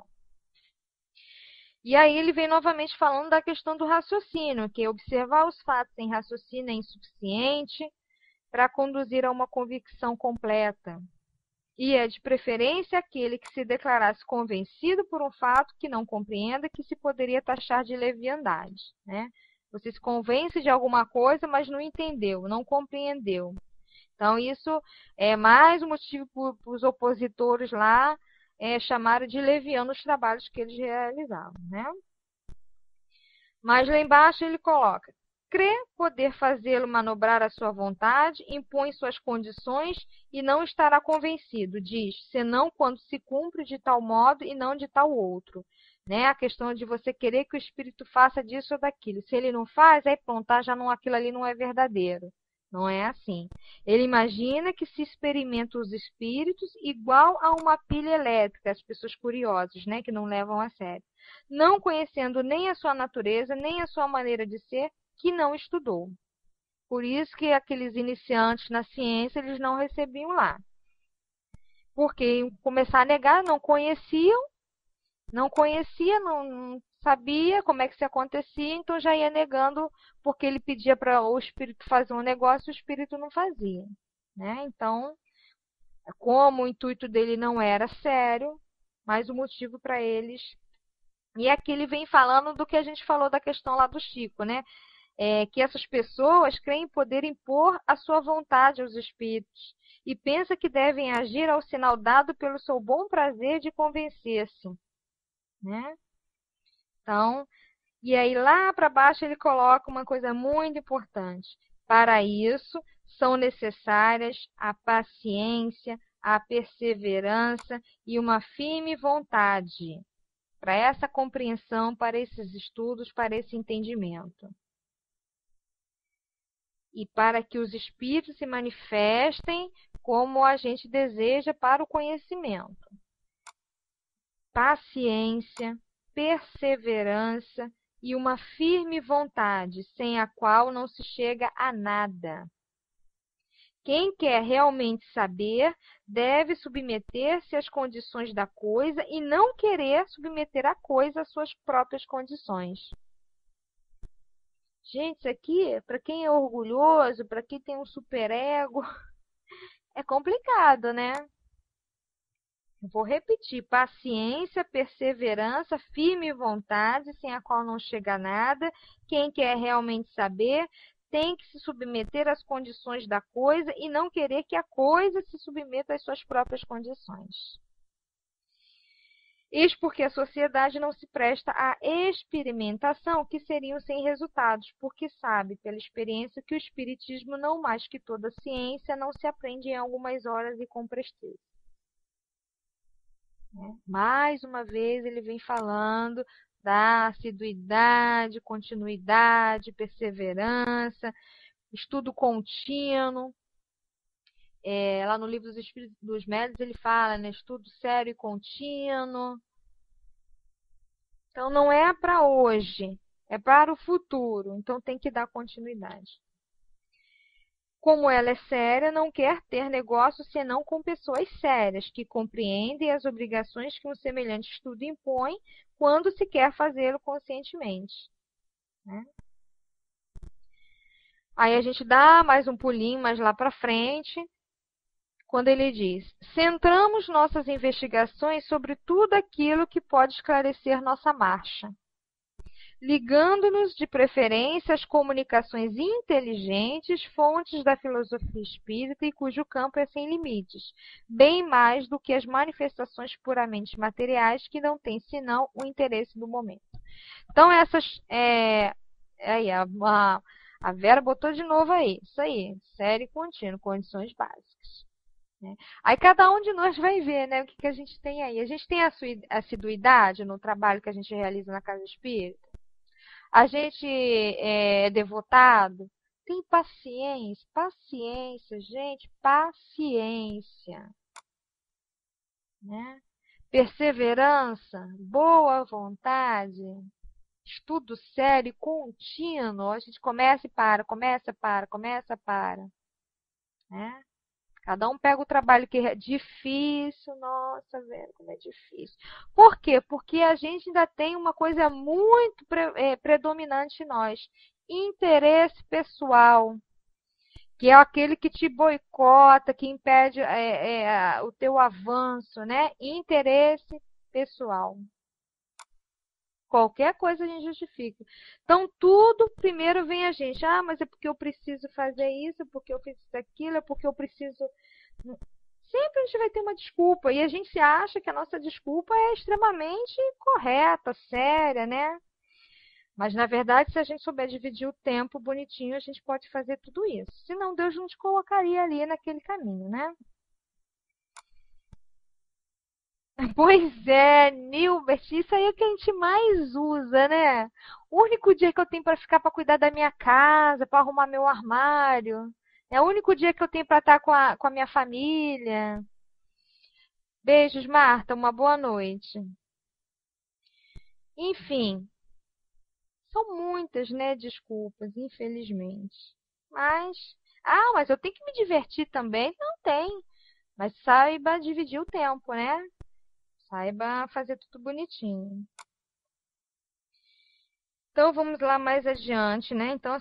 E aí ele vem novamente falando da questão do raciocínio, que observar os fatos em raciocínio é insuficiente para conduzir a uma convicção completa. E é de preferência aquele que se declarasse convencido por um fato que não compreenda, que se poderia taxar de leviandade, né? Você se convence de alguma coisa, mas não entendeu, não compreendeu. Então, isso é mais um motivo para os opositores lá chamaram de leviano os trabalhos que eles realizavam, né? Mas lá embaixo ele coloca: crê poder fazê-lo manobrar à sua vontade, impõe suas condições e não estará convencido, diz, senão quando se cumpre de tal modo e não de tal outro. Né? A questão de você querer que o espírito faça disso ou daquilo. Se ele não faz, aí pronto, já não, aquilo ali não é verdadeiro. Não é assim. Ele imagina que se experimenta os espíritos igual a uma pilha elétrica, as pessoas curiosas, né, que não levam a sério. Não conhecendo nem a sua natureza, nem a sua maneira de ser, que não estudou. Por isso que aqueles iniciantes na ciência, eles não recebiam lá. Porque começar a negar, não conhecia, não sabia como é que isso acontecia, então já ia negando, porque ele pedia para o espírito fazer um negócio, o espírito não fazia, né? Então, como o intuito dele não era sério, mas o motivo para eles... E aqui ele vem falando do que a gente falou da questão lá do Chico, né? Que essas pessoas creem poder impor a sua vontade aos espíritos e pensam que devem agir ao sinal dado pelo seu bom prazer de convencer-se, né? Então, e aí lá para baixo ele coloca uma coisa muito importante. Para isso, são necessárias a paciência, a perseverança e uma firme vontade para essa compreensão, para esses estudos, para esse entendimento. E para que os espíritos se manifestem como a gente deseja para o conhecimento. Paciência, perseverança e uma firme vontade, sem a qual não se chega a nada. Quem quer realmente saber deve submeter-se às condições da coisa e não querer submeter a coisa às suas próprias condições. Gente, isso aqui, para quem é orgulhoso, para quem tem um superego, é complicado, né? Vou repetir: paciência, perseverança, firme vontade, sem a qual não chega a nada. Quem quer realmente saber tem que se submeter às condições da coisa e não querer que a coisa se submeta às suas próprias condições. Eis porque a sociedade não se presta à experimentação, que seriam sem resultados, porque sabe, pela experiência, que o espiritismo, não mais que toda ciência, não se aprende em algumas horas e com presteza. Mais uma vez ele vem falando da assiduidade, continuidade, perseverança, estudo contínuo. Lá no livro dos Espíritos dos Médiuns ele fala, né, estudo sério e contínuo. Então não é para hoje, é para o futuro. Então tem que dar continuidade. Como ela é séria, não quer ter negócio senão com pessoas sérias, que compreendem as obrigações que um semelhante estudo impõe quando se quer fazê-lo conscientemente, né? Aí a gente dá mais um pulinho mais lá para frente, quando ele diz: centramos nossas investigações sobre tudo aquilo que pode esclarecer nossa marcha. ligando-nos de preferência às comunicações inteligentes, fontes da filosofia espírita e cujo campo é sem limites, bem mais do que as manifestações puramente materiais que não têm senão o interesse do momento. Então, aí, a Vera botou de novo aí, isso aí, série contínua, condições básicas. Né? Aí cada um de nós vai ver, né, o que a gente tem aí. A gente tem a assiduidade no trabalho que a gente realiza na Casa Espírita. A gente é devotado. Tem paciência, gente, paciência. Né? Perseverança, boa vontade, estudo sério, contínuo. A gente começa e para, começa, para, começa, para. Né? Cada um pega o trabalho que é difícil. Nossa, velho, como é difícil. Por quê? Porque a gente ainda tem uma coisa muito predominante em nós. Interesse pessoal. Que é aquele que te boicota, que impede o teu avanço, né? Interesse pessoal. Qualquer coisa a gente justifica. Então, tudo primeiro vem a gente. Ah, mas é porque eu preciso fazer isso, porque eu fiz aquilo, é porque eu preciso... Sempre a gente vai ter uma desculpa. E a gente acha que a nossa desculpa é extremamente correta, séria, né? Mas, na verdade, se a gente souber dividir o tempo bonitinho, a gente pode fazer tudo isso. Senão, Deus não te colocaria ali naquele caminho, né? Pois é, Nilbert, isso aí é o que a gente mais usa, né? O único dia que eu tenho para ficar para cuidar da minha casa, para arrumar meu armário. É o único dia que eu tenho para estar com a minha família. Beijos, Marta, uma boa noite. Enfim, são muitas, né, desculpas, infelizmente. Mas eu tenho que me divertir também? Não tem. Mas saiba dividir o tempo, né? Saiba fazer tudo bonitinho. Então, vamos lá mais adiante, né? Então,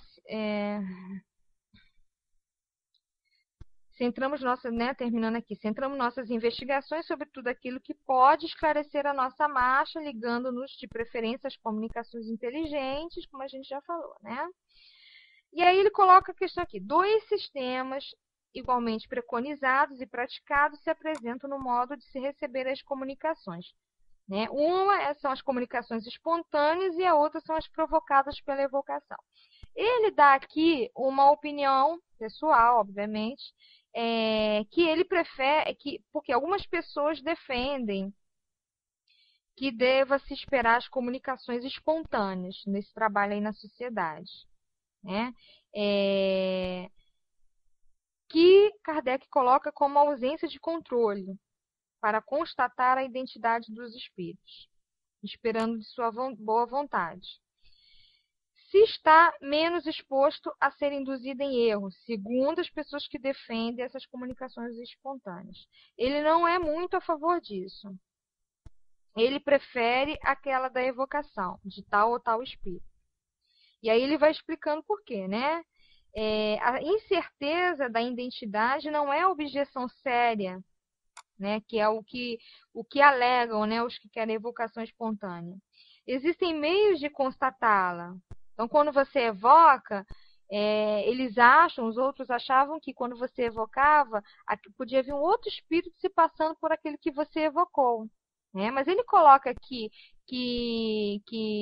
centramos nossas, né, terminando aqui, centramos nossas investigações sobre tudo aquilo que pode esclarecer a nossa marcha, ligando-nos de preferência às comunicações inteligentes, como a gente já falou, né? E aí ele coloca a questão aqui, 2 sistemas igualmente preconizados e praticados se apresentam no modo de se receber as comunicações. Né? Uma são as comunicações espontâneas e a outra são as provocadas pela evocação. Ele dá aqui uma opinião pessoal, obviamente, que ele prefere, porque algumas pessoas defendem que deva se esperar as comunicações espontâneas nesse trabalho aí na sociedade. Né? Que Kardec coloca como ausência de controle para constatar a identidade dos espíritos, esperando de sua boa vontade. Se está menos exposto a ser induzido em erro, segundo as pessoas que defendem essas comunicações espontâneas. Ele não é muito a favor disso. Ele prefere aquela da evocação, de tal ou tal espírito. E aí ele vai explicando por quê, né? A incerteza da identidade não é objeção séria, né? Que é o que alegam, né, os que querem evocação espontânea. Existem meios de constatá-la. Então, quando você evoca, os outros achavam que quando você evocava, podia vir um outro espírito se passando por aquele que você evocou. Né? Mas ele coloca aqui que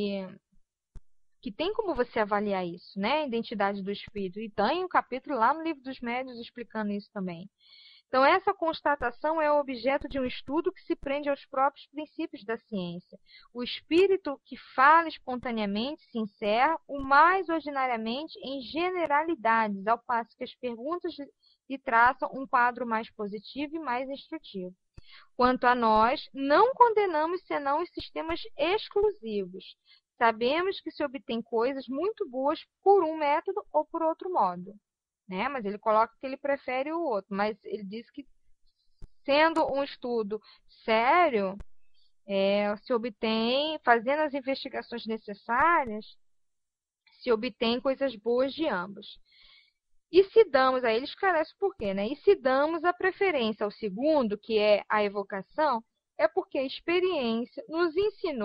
tem como você avaliar isso, né? A identidade do espírito. E tem um capítulo lá no Livro dos Médiuns explicando isso também. Então, essa constatação é objeto de um estudo que se prende aos próprios princípios da ciência. O espírito que fala espontaneamente se encerra, o mais ordinariamente, em generalidades, ao passo que as perguntas lhe traçam um quadro mais positivo e mais instrutivo. Quanto a nós, não condenamos senão os sistemas exclusivos. Sabemos que se obtém coisas muito boas por um método ou por outro modo. Né? Mas ele coloca que ele prefere o outro. Mas ele diz que, sendo um estudo sério, se obtém, fazendo as investigações necessárias, se obtém coisas boas de ambos. E se damos, aí ele esclarece por quê, né? E se damos a preferência ao segundo, que é a evocação, é porque a experiência nos ensinou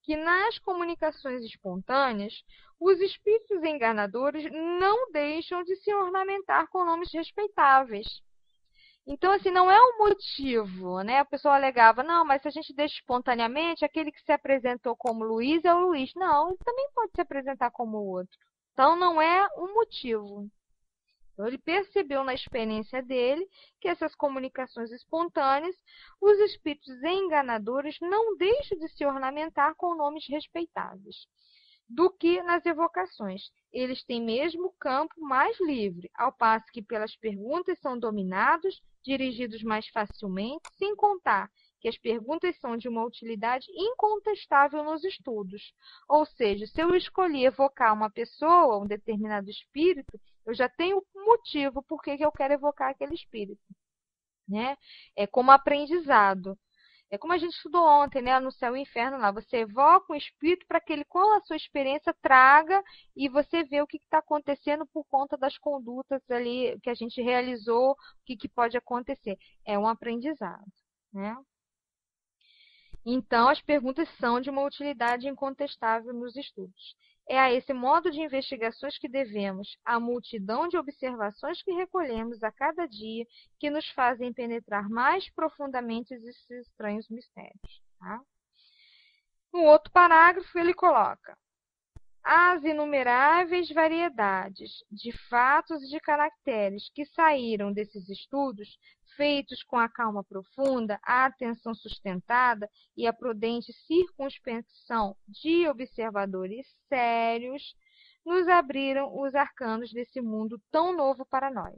que nas comunicações espontâneas, os espíritos enganadores não deixam de se ornamentar com nomes respeitáveis. Então, assim, não é um motivo, né? A pessoa alegava, não, mas se a gente deixa espontaneamente, aquele que se apresentou como Luiz é o Luiz. Não, ele também pode se apresentar como o outro. Então, não é um motivo. Então, ele percebeu na experiência dele que essas comunicações espontâneas, os espíritos enganadores não deixam de se ornamentar com nomes respeitáveis do que nas evocações. Eles têm mesmo o campo mais livre, ao passo que pelas perguntas são dominados, dirigidos mais facilmente, sem contar que as perguntas são de uma utilidade incontestável nos estudos. Ou seja, se eu escolher evocar uma pessoa, um determinado espírito, eu já tenho um motivo por que eu quero evocar aquele espírito, né? É como aprendizado. É como a gente estudou ontem, né? No Céu e Inferno lá. Você evoca um espírito para que ele, com a sua experiência, traga e você vê o que está acontecendo por conta das condutas ali que a gente realizou, o que pode acontecer. É um aprendizado, né? Então, as perguntas são de uma utilidade incontestável nos estudos. É a esse modo de investigações que devemos a multidão de observações que recolhemos a cada dia, que nos fazem penetrar mais profundamente esses estranhos mistérios. Tá? No outro parágrafo, ele coloca: as inumeráveis variedades de fatos e de caracteres que saíram desses estudos, feitos com a calma profunda, a atenção sustentada e a prudente circunspeção de observadores sérios, nos abriram os arcanos desse mundo tão novo para nós.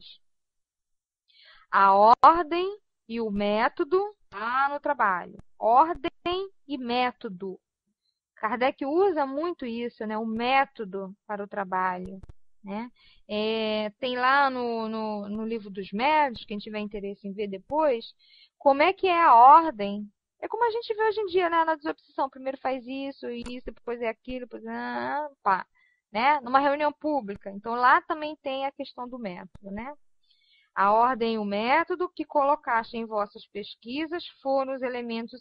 A ordem e o método no trabalho. Ordem e método. Kardec usa muito isso, né? O método para o trabalho. Né? Tem lá no livro dos médios, quem tiver interesse em ver depois, como é que é a ordem. É como a gente vê hoje em dia, né? Na desobsessão. Primeiro faz isso, depois é aquilo, depois pá, né? Numa reunião pública. Então lá também tem a questão do método, né? A ordem e o método que colocaste em vossas pesquisas foram os elementos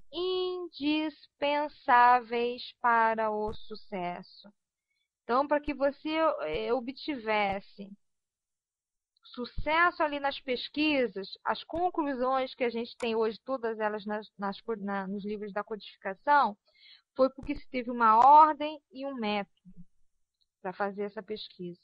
indispensáveis para o sucesso. Então, para que você obtivesse sucesso ali nas pesquisas, as conclusões que a gente tem hoje, todas elas nos livros da codificação, foi porque se teve uma ordem e um método para fazer essa pesquisa.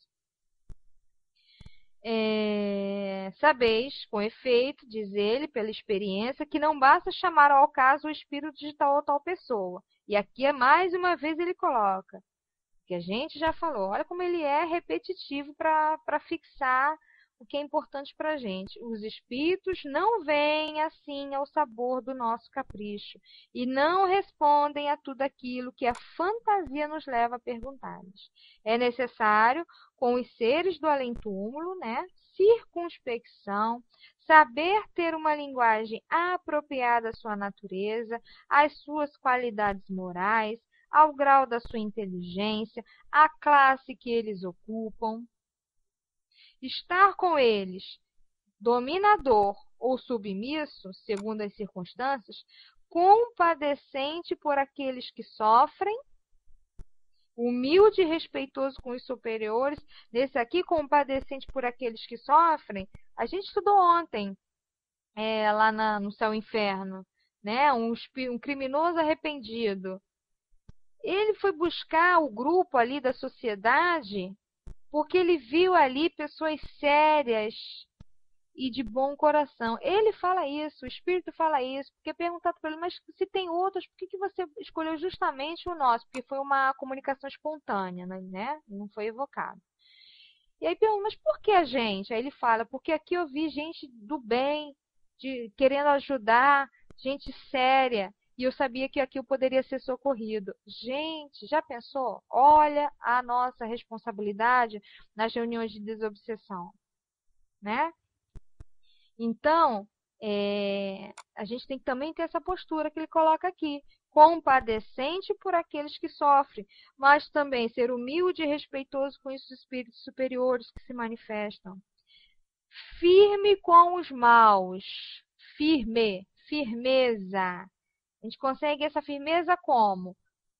Sabeis, com efeito, diz ele, pela experiência, que não basta chamar ao caso o espírito de tal ou tal pessoa. E aqui, mais uma vez, ele coloca, que a gente já falou, olha como ele é repetitivo para fixar o que é importante para a gente. Os espíritos não veem assim ao sabor do nosso capricho e não respondem a tudo aquilo que a fantasia nos leva a perguntar-lhes. É necessário, com os seres do além-túmulo, né, circunspecção, saber ter uma linguagem apropriada à sua natureza, às suas qualidades morais, ao grau da sua inteligência, à classe que eles ocupam. Estar com eles, dominador ou submisso, segundo as circunstâncias, compadecente por aqueles que sofrem, humilde e respeitoso com os superiores. Nesse aqui, compadecente por aqueles que sofrem, a gente estudou ontem, lá no Céu e Inferno, né? Um criminoso arrependido. Ele foi buscar o grupo ali da sociedade porque ele viu ali pessoas sérias e de bom coração. Ele fala isso, o Espírito fala isso, porque é perguntado para ele, mas se tem outros, por que você escolheu justamente o nosso? Porque foi uma comunicação espontânea, né? Não foi evocado. E aí pergunta, mas por que a gente? Aí ele fala, porque aqui eu vi gente do bem, querendo ajudar, gente séria. E eu sabia que aqui eu poderia ser socorrido. Gente, já pensou? Olha a nossa responsabilidade nas reuniões de desobsessão, né? Então, a gente tem que também ter essa postura que ele coloca aqui. Compadecente por aqueles que sofrem, mas também ser humilde e respeitoso com esses espíritos superiores que se manifestam. Firme com os maus. Firmeza. A gente consegue essa firmeza como?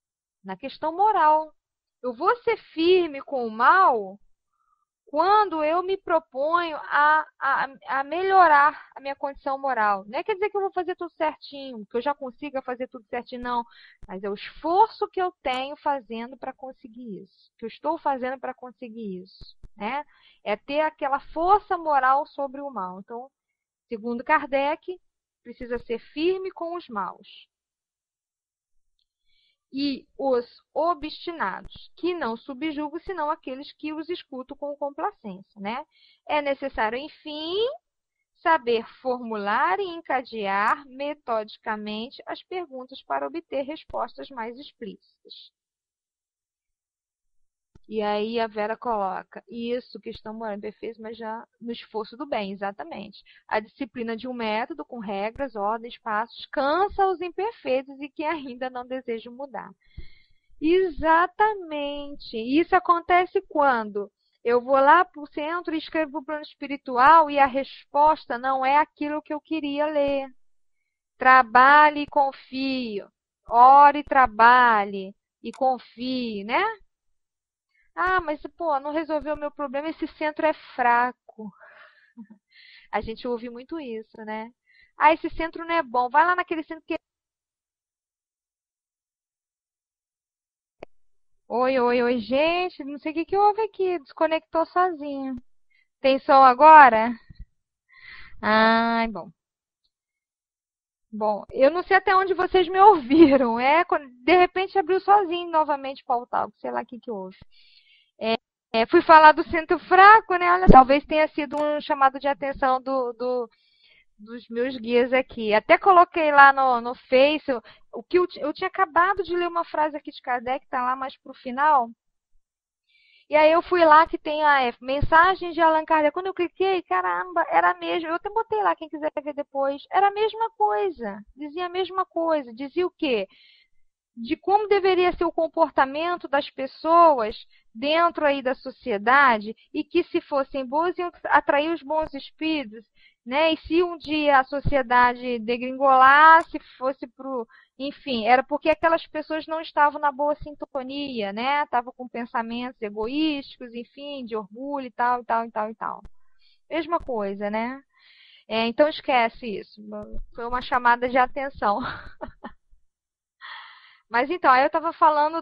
na questão moral. Eu vou ser firme com o mal quando eu me proponho a melhorar a minha condição moral. Não quer dizer que eu vou fazer tudo certinho, que eu já consiga fazer tudo certinho, não. Mas é o esforço que eu tenho fazendo para conseguir isso. Que eu estou fazendo para conseguir isso. Né? É ter aquela força moral sobre o mal. Então, segundo Kardec, precisa ser firme com os maus. E os obstinados, que não subjugam, senão aqueles que os escutam com complacência, né? É necessário, enfim, saber formular e encadear metodicamente as perguntas para obter respostas mais explícitas. E aí a Vera coloca, isso, questão moral imperfeita, mas já no esforço do bem, exatamente. A disciplina de um método com regras, ordens, passos, cansa os imperfeitos e que ainda não desejam mudar. Exatamente. Isso acontece quando eu vou lá para o centro e escrevo o plano espiritual e a resposta não é aquilo que eu queria ler. Trabalhe e confie. Ore, trabalhe e confie, né? Ah, mas pô, não resolveu o meu problema, esse centro é fraco. A gente ouve muito isso, né? Ah, esse centro não é bom. Vai lá naquele centro que... Oi, oi, oi, gente. Não sei o que houve aqui. Desconectou sozinho. Tem som agora? Ai, bom. Bom, eu não sei até onde vocês me ouviram. De repente abriu sozinho novamente o pautal. Sei lá o que houve. Fui falar do centro fraco, né? Olha, talvez tenha sido um chamado de atenção dos meus guias aqui. Até coloquei lá no Face o que eu tinha acabado de ler uma frase aqui de Kardec, está lá mais para o final. E aí eu fui lá que tem a mensagem de Allan Kardec. Quando eu cliquei, caramba, era mesmo. Eu até botei lá, quem quiser ver depois. Era a mesma coisa. Dizia a mesma coisa. Dizia o quê? De como deveria ser o comportamento das pessoas dentro aí da sociedade e que se fossem boas iam atrair os bons espíritos, né? E se um dia a sociedade degringolasse, fosse pro, enfim, era porque aquelas pessoas não estavam na boa sintonia, né? Estavam com pensamentos egoísticos, enfim, de orgulho e tal, e tal, e tal, e tal. Mesma coisa, né? Então esquece isso. Foi uma chamada de atenção. Mas então, aí eu estava falando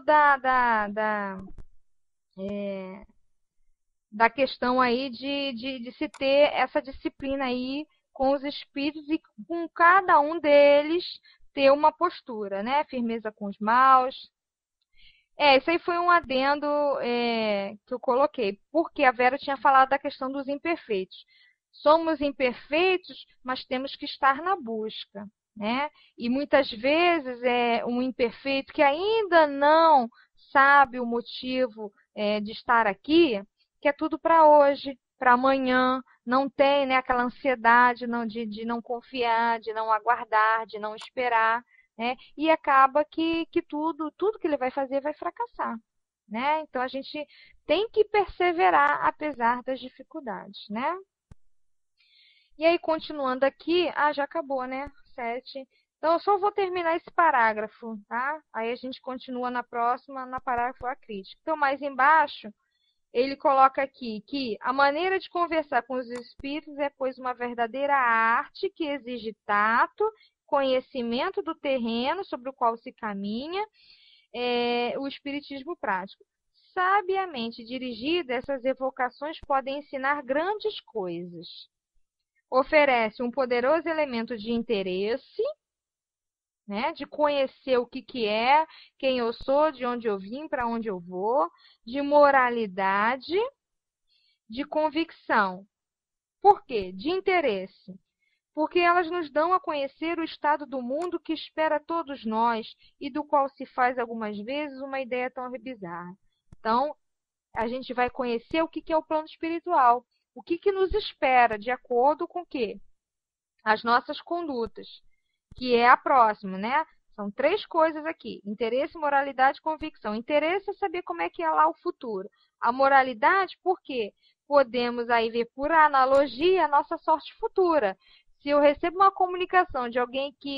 da questão aí de se ter essa disciplina aí com os espíritos e com cada um deles ter uma postura, né? Firmeza com os maus. Isso aí foi um adendo que eu coloquei, porque a Vera tinha falado da questão dos imperfeitos. Somos imperfeitos, mas temos que estar na busca. Né? E muitas vezes é um imperfeito que ainda não sabe o motivo de estar aqui, que é tudo para hoje, para amanhã, não tem, né, aquela ansiedade de não confiar, de não aguardar, de não esperar, né? E acaba que tudo que ele vai fazer vai fracassar. Né? Então a gente tem que perseverar apesar das dificuldades. Né? E aí, continuando aqui, já acabou, né? 7. Então, eu só vou terminar esse parágrafo, tá? Aí a gente continua na próxima, na parágrafo a crítica. Então, mais embaixo, ele coloca aqui que a maneira de conversar com os espíritos é, pois, uma verdadeira arte que exige tato, conhecimento do terreno sobre o qual se caminha, o espiritismo prático. Sabiamente dirigida, essas evocações podem ensinar grandes coisas. Oferece um poderoso elemento de interesse, né, de conhecer o que é, quem eu sou, de onde eu vim, para onde eu vou, de moralidade, de convicção. Por quê? De interesse. Porque elas nos dão a conhecer o estado do mundo que espera todos nós e do qual se faz algumas vezes uma ideia tão bizarra. Então, a gente vai conhecer o que é o plano espiritual. O que nos espera, de acordo com o quê? As nossas condutas, que é a próxima, né? São 3 coisas aqui: interesse, moralidade e convicção. Interesse é saber como é que é lá o futuro. A moralidade, por quê? Podemos aí ver por analogia a nossa sorte futura. Se eu recebo uma comunicação de alguém que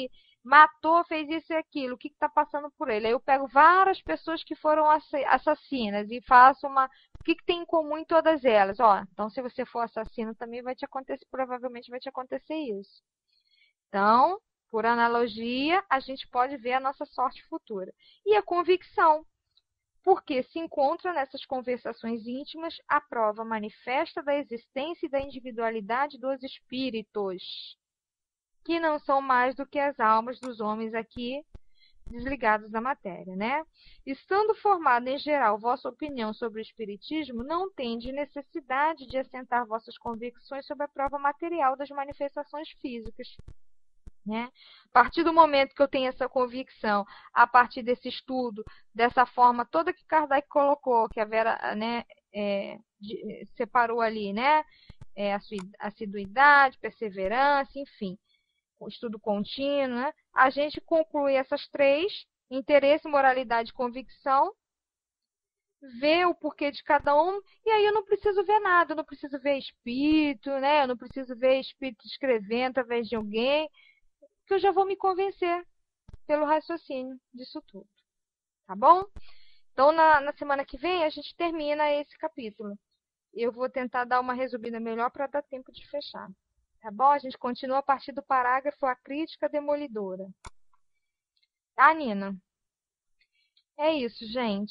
matou, fez isso e aquilo, o que está passando por ele? Aí eu pego várias pessoas que foram assassinas e faço uma... O que tem em comum em todas elas? Ó, então se você for assassino também vai te acontecer, provavelmente vai te acontecer isso. Então, por analogia, a gente pode ver a nossa sorte futura. E a convicção, porque se encontra nessas conversações íntimas a prova manifesta da existência e da individualidade dos espíritos, que não são mais do que as almas dos homens aqui desligados da matéria, né? Estando formada em geral vossa opinião sobre o espiritismo, não tende necessidade de assentar vossas convicções sobre a prova material das manifestações físicas, né? A partir do momento que eu tenho essa convicção, a partir desse estudo, dessa forma toda que Kardec colocou, que a Vera, né, separou ali, né? Assiduidade, perseverança, enfim, o estudo contínuo, né? A gente conclui essas três: interesse, moralidade e convicção, ver o porquê de cada um, e aí eu não preciso ver nada, eu não preciso ver espírito, né? Eu não preciso ver espírito escrevendo através de alguém, que eu já vou me convencer pelo raciocínio disso tudo, tá bom? Então, na semana que vem, a gente termina esse capítulo. Eu vou tentar dar uma resumida melhor para dar tempo de fechar. Tá bom? A gente continua a partir do parágrafo A Crítica Demolidora. Tá, Nina? É isso, gente.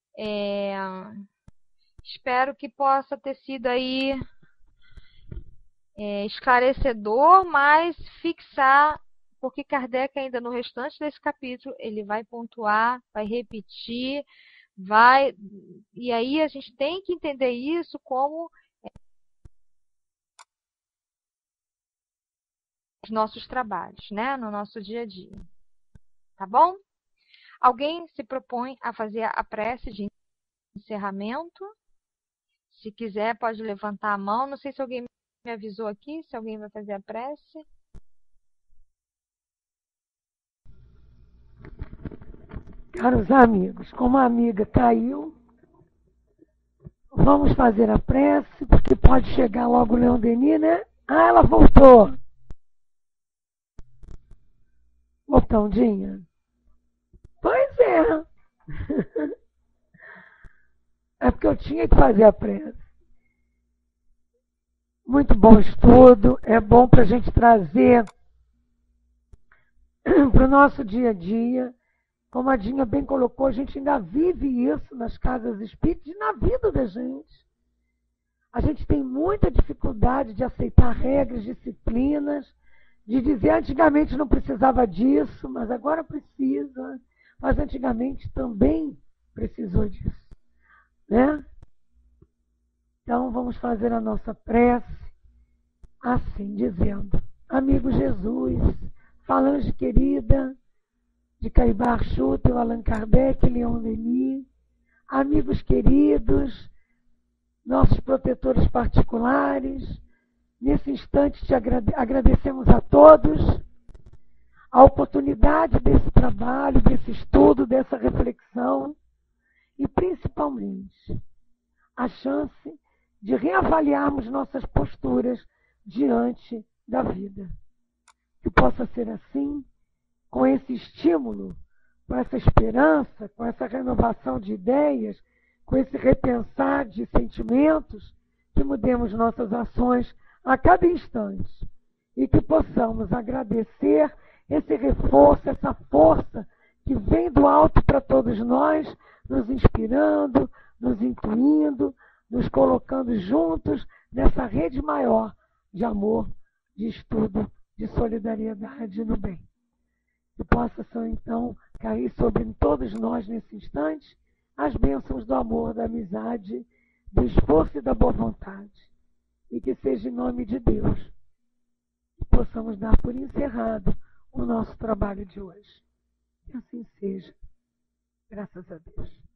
Espero que possa ter sido aí esclarecedor, mas fixar, porque Kardec ainda no restante desse capítulo, ele vai pontuar, vai repetir, e aí a gente tem que entender isso como os nossos trabalhos, né? No nosso dia a dia. Tá bom? Alguém se propõe a fazer a prece de encerramento? Se quiser, pode levantar a mão. Não sei se alguém me avisou aqui, se alguém vai fazer a prece. Caros amigos, como a amiga caiu, vamos fazer a prece, porque pode chegar logo o Leon Denis, né? Ah, ela voltou. Voltandinha? Pois é. É porque eu tinha que fazer a prece. Muito bom estudo, é bom para a gente trazer para o nosso dia a dia. Como a Dinha bem colocou, a gente ainda vive isso nas casas espíritas e na vida da gente. A gente tem muita dificuldade de aceitar regras, disciplinas, de dizer antigamente não precisava disso, mas agora precisa. Mas antigamente também precisou disso, né? Então vamos fazer a nossa prece assim, dizendo: amigo Jesus, falange querida de Caibar Schutel, Allan Kardec, Leon Denis, amigos queridos, nossos protetores particulares, nesse instante te agradecemos a todos a oportunidade desse trabalho, desse estudo, dessa reflexão e principalmente a chance de reavaliarmos nossas posturas diante da vida. Que possa ser assim, com esse estímulo, com essa esperança, com essa renovação de ideias, com esse repensar de sentimentos, que mudemos nossas ações a cada instante e que possamos agradecer esse reforço, essa força que vem do alto para todos nós, nos inspirando, nos intuindo, nos colocando juntos nessa rede maior de amor, de estudo, de solidariedade no bem. Que possa, então, cair sobre todos nós nesse instante as bênçãos do amor, da amizade, do esforço e da boa vontade. E que seja em nome de Deus que possamos dar por encerrado o nosso trabalho de hoje. Que assim seja. Graças a Deus.